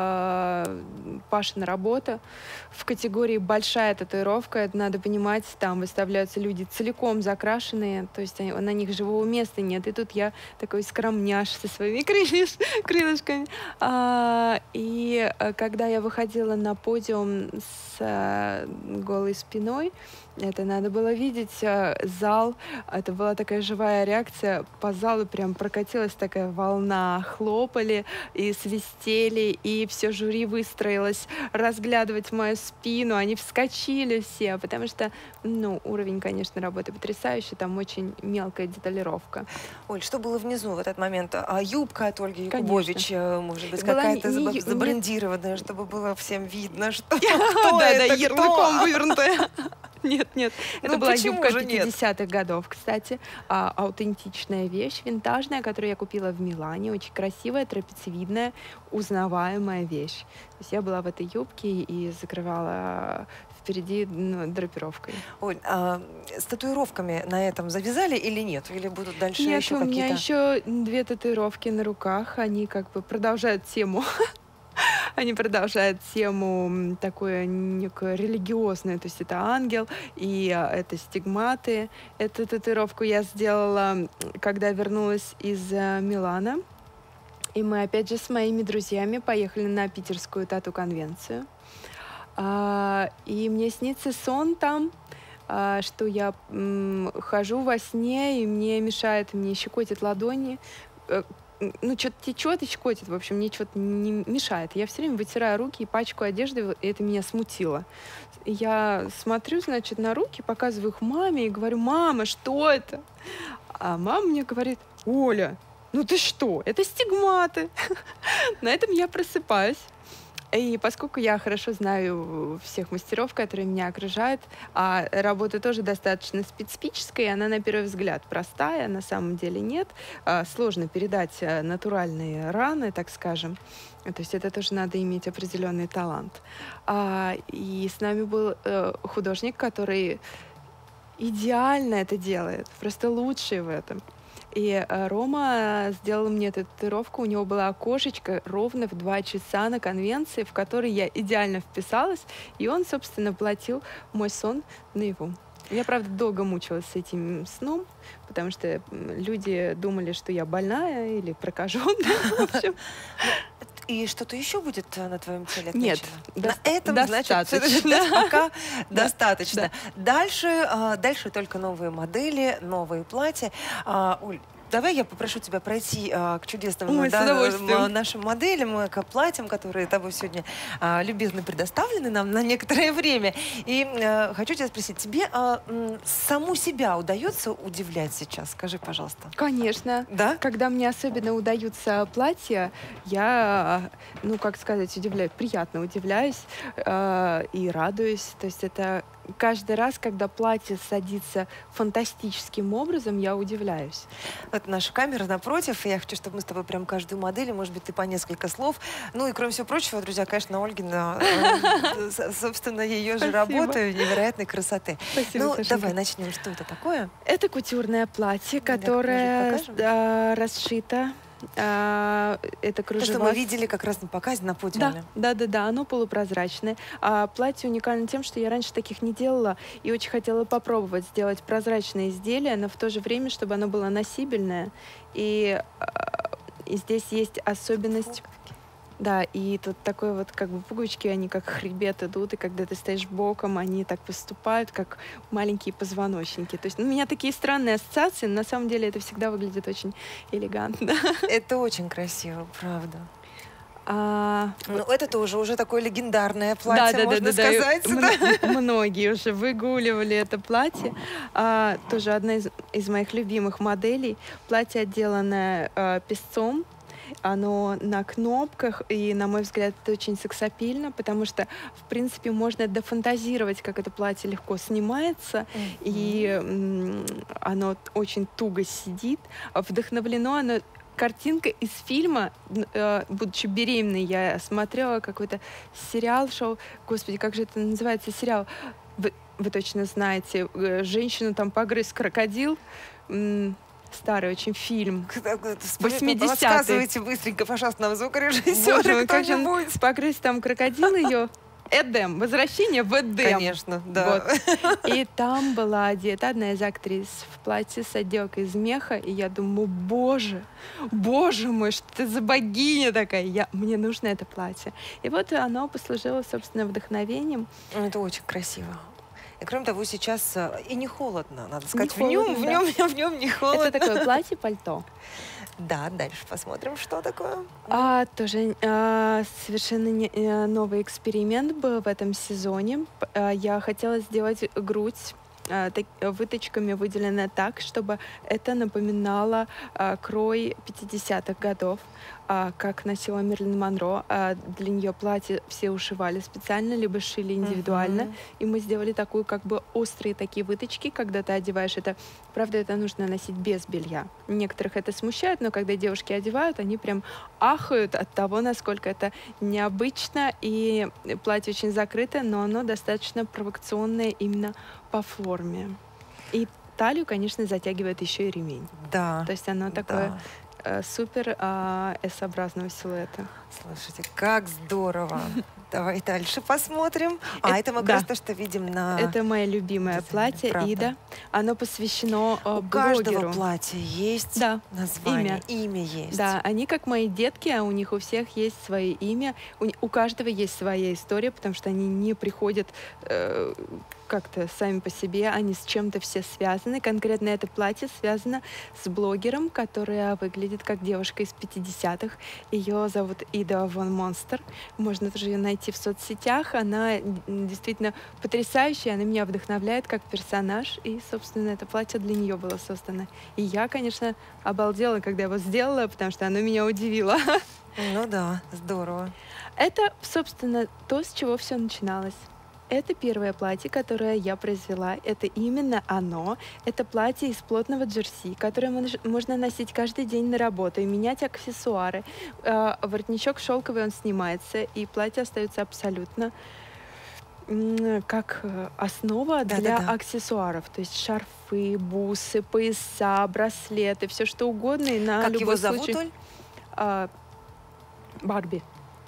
а, Пашина работа. В категории «большая татуировка», это надо понимать, там выставляются люди целиком закрашенные, то есть они- на них живого места нет. И тут я такой скромняш со своими крыльш- крылышками. А, и а, когда я выходила на подиум с а, голой спиной, это надо было видеть а, зал. Это была такая живая реакция. По залу прям прокатилась такая волна нахлопали и свистели, и все жюри выстроилось разглядывать мою спину. Они вскочили все, потому что, ну, уровень, конечно, работы потрясающий, там очень мелкая деталировка. Оль, что было внизу в этот момент? А юбка от Ольги Якубович, Конечно. может быть, Была какая-то не- заб- не- забрендированная, чтобы было всем видно, что кто Да, да, это, ярлыком кто? вывернутая. Нет, нет, это Ну, была почему юбка же нет? пятидесятых годов, кстати. А, аутентичная вещь, винтажная, которую я купила в Милане. Очень красивая, трапециевидная, узнаваемая вещь. То есть я была в этой юбке и закрывала впереди, ну, драпировкой. Оль, а с татуировками на этом завязали или нет? Или будут дальше Нет, еще у меня какие-то? еще две татуировки на руках. Они как бы продолжают тему. Они продолжают тему м, такую некую религиозную. То есть это ангел и а, это стигматы. Эту татуировку я сделала, м, когда вернулась из а, Милана. И мы опять же с моими друзьями поехали на питерскую тату-конвенцию. А, и мне снится сон там, а, что я м, хожу во сне, и мне мешает, мне щекотит ладони. Э, м, Ну, что-то течет и щекотит, в общем, мне что-то не мешает. Я все время вытираю руки и пачкаю одежды, и это меня смутило. Я смотрю, значит, на руки, показываю их маме и говорю: мама, что это? А мама мне говорит: Оля, ну ты что, это стигматы. На этом я просыпаюсь. И поскольку я хорошо знаю всех мастеров, которые меня окружают, а работа тоже достаточно специфическая, она на первый взгляд простая, на самом деле нет. А, Сложно передать а, натуральные раны, так скажем. То есть это тоже надо иметь определенный талант. А, И с нами был э, художник, который идеально это делает, просто лучший в этом. И э, Рома сделал мне эту татуировку. У него была окошечко ровно в два часа на конвенции, в которой я идеально вписалась. И он, собственно, платил мой сон наяву. Я, правда, долго мучилась с этим сном, потому что м, люди думали, что я больная или прокаженная. В общем, И что-то еще будет э, на твоем теле Нет, отмечено? дос- На этом, значит, достаточно. пока Да, достаточно. Дальше, а, дальше только новые модели, новые платья. А, Оль, давай я попрошу тебя пройти а, к чудесным Ой, с да, удовольствием. м, нашим моделям, к платьям, которые тобой сегодня а, любезно предоставлены нам на некоторое время. И а, хочу тебя спросить, тебе а, м, саму себя удается удивлять сейчас? Скажи, пожалуйста. Конечно. Да? Когда мне особенно удаются платья, я, ну, как сказать, удивляюсь, приятно удивляюсь э, и радуюсь. То есть это каждый раз, когда платье садится фантастическим образом, я удивляюсь. Вот наша камера напротив, и я хочу, чтобы мы с тобой прям каждую модель, и, может быть, ты по несколько слов. Ну и, кроме всего прочего, друзья, конечно, Ольгина, э, с- собственно, ее же Спасибо. работа невероятной красоты. Спасибо, Ну, Сашенька. давай начнем. Что это такое? Это кутюрное платье, Давай, которое может, покажем? э, расшито. э, это То, что кружева. мы видели как раз на показе на Да, подиуме. да, да, да, оно полупрозрачное. А платье уникально тем, что я раньше таких не делала и очень хотела попробовать сделать прозрачное изделие, но в то же время, чтобы оно было носибельное. И, а, и здесь есть особенность. Да, и тут такой вот как бы пуговички, они как хребет идут, и когда ты стоишь боком, они так выступают, как маленькие позвоночники. То есть ну, у меня такие странные ассоциации, но на самом деле это всегда выглядит очень элегантно. Это очень красиво, правда. А, Ну, это тоже уже такое легендарное платье, можно и сказать. м- да? Многие уже выгуливали это платье. А, тоже одна из, из моих любимых моделей. Платье, отделанное а, песцом. Оно на кнопках, и, на мой взгляд, это очень сексапильно, потому что, в принципе, можно дофантазировать, как это платье легко снимается, и м, оно очень туго сидит. Вдохновлено оно картинка из фильма, н- э, будучи беременной, я смотрела какой-то сериал, шоу, господи, как же это называется, сериал, вы, вы точно знаете, э, женщину там погрыз крокодил, м, старый очень фильм. восьмидесятые. Рассказывайте быстренько, пожалуйста, нам Боже звукорежиссеры мой, как же он кто-нибудь. погрыз там крокодил ее. Эдем, возвращение в Эдем. Конечно, да. Вот. И там была одета одна из актрис в платье с отделкой из меха, и я думаю, боже, боже мой, что ты за богиня такая, я, мне нужно это платье. И вот оно послужило, собственно, вдохновением. Ну, это очень красиво. И кроме того, сейчас э, и не холодно, надо сказать. Не в нем, холодно, в да. нем, в нем не холодно. Это такое платье-пальто. Да, дальше посмотрим, что такое. А, тоже а, совершенно не- э, новый эксперимент был в этом сезоне. П- а, Я хотела сделать грудь а, так- выточками выделенная так, чтобы это напоминало а, крой пятидесятых годов, а, как носила Мерлин Монро. А для нее платье все ушивали специально, либо шили индивидуально. Мгм. И мы сделали такую, как бы острые такие выточки, когда ты одеваешь это. Правда, это нужно носить без белья. Некоторых это смущает, но когда девушки одевают, они прям ахают от того, насколько это необычно. И платье очень закрытое, но оно достаточно провокационное именно по форме. И талию, конечно, затягивает еще и ремень. Да. То есть оно да. такое э, супер а, эс-образного силуэта. Слушайте, как здорово. Давай дальше посмотрим. А, Э, это мы как да. раз то, что видим на... Это мое любимое дизайне, платье правда. Ида. Оно посвящено э, У каждого блогеру. платья есть Да, название, имя, есть. Да, они как мои детки, а у них у всех есть свое имя. У, ни- у каждого есть своя история, потому что они не приходят э, как-то сами по себе, они с чем-то все связаны. Конкретно это платье связано с блогером, которая выглядит как девушка из пятидесятых. Ее зовут Ида Вон Монстер. Можно тоже ее найти в соцсетях. Она м, действительно потрясающая, она меня вдохновляет как персонаж. И, собственно, это платье для нее было создано. И я, конечно, обалдела, когда его сделала, потому что оно меня удивило. Ну да, здорово. Это, собственно, то, с чего все начиналось. Это первое платье, которое я произвела. Это именно оно. Это платье из плотного джерси, которое мож- можно носить каждый день на работу и менять аксессуары. Э, Воротничок шелковый, он снимается, и платье остается абсолютно м, как э, основа для Да-да-да. аксессуаров. То есть шарфы, бусы, пояса, браслеты, все что угодно. И на Как любой его зовут, случай. Оль? А, Барби.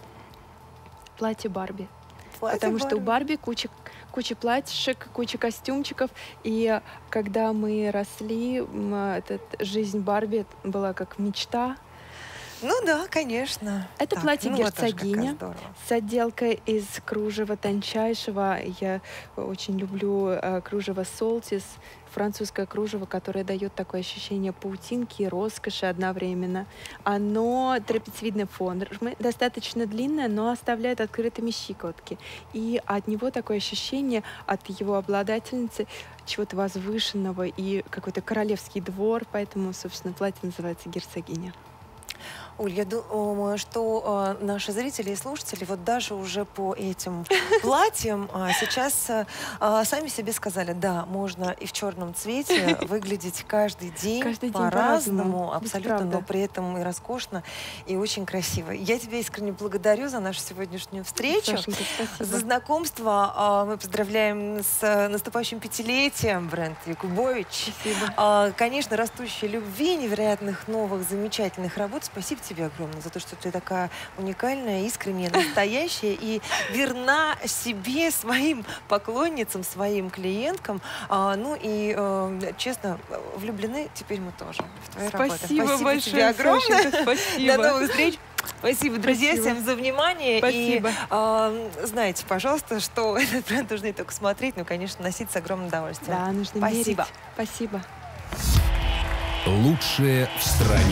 Платье Барби. Платье Потому что у Барби. Барби куча, куча платьишек, куча костюмчиков. И когда мы росли, м, этот, жизнь Барби была как мечта. Ну да, конечно. Это Так, платье ну вот тоже герцогиня как здорово. с отделкой из кружева тончайшего. Я очень люблю э, кружево Солтис, французское кружево, которое дает такое ощущение паутинки и роскоши одновременно. Оно трапециевидной формы, достаточно длинное, но оставляет открытыми щиколотки. И от него такое ощущение от его обладательницы чего-то возвышенного и какой-то королевский двор. Поэтому, собственно, платье называется герцогиня. Оль, я думаю, что э, наши зрители и слушатели вот даже уже по этим платьям э, сейчас э, э, сами себе сказали, да, можно и в черном цвете выглядеть каждый день Каждый день по-разному, по-разному, абсолютно, правда. но при этом и роскошно, и очень красиво. Я тебя искренне благодарю за нашу сегодняшнюю встречу. Сашенька, За спасибо. знакомство э, мы поздравляем с э, наступающим пятилетием бренд Якубович. Спасибо. А, Конечно, растущей любви, невероятных новых, замечательных работ. Спасибо тебе огромное за то, что ты такая уникальная, искренняя, настоящая и верна себе, своим поклонницам, своим клиенткам. А, Ну и, э, честно, влюблены теперь мы тоже в твои работы. Спасибо Спасибо большое, тебе огромное. Сашенька, спасибо. До новых встреч. Спасибо, друзья, Спасибо. всем за внимание. Спасибо. И э, знаете, пожалуйста, что этот бренд нужно не только смотреть, но, конечно, носить с огромным удовольствием. Да, нужно Спасибо. мерить. Спасибо. Лучшее в стране.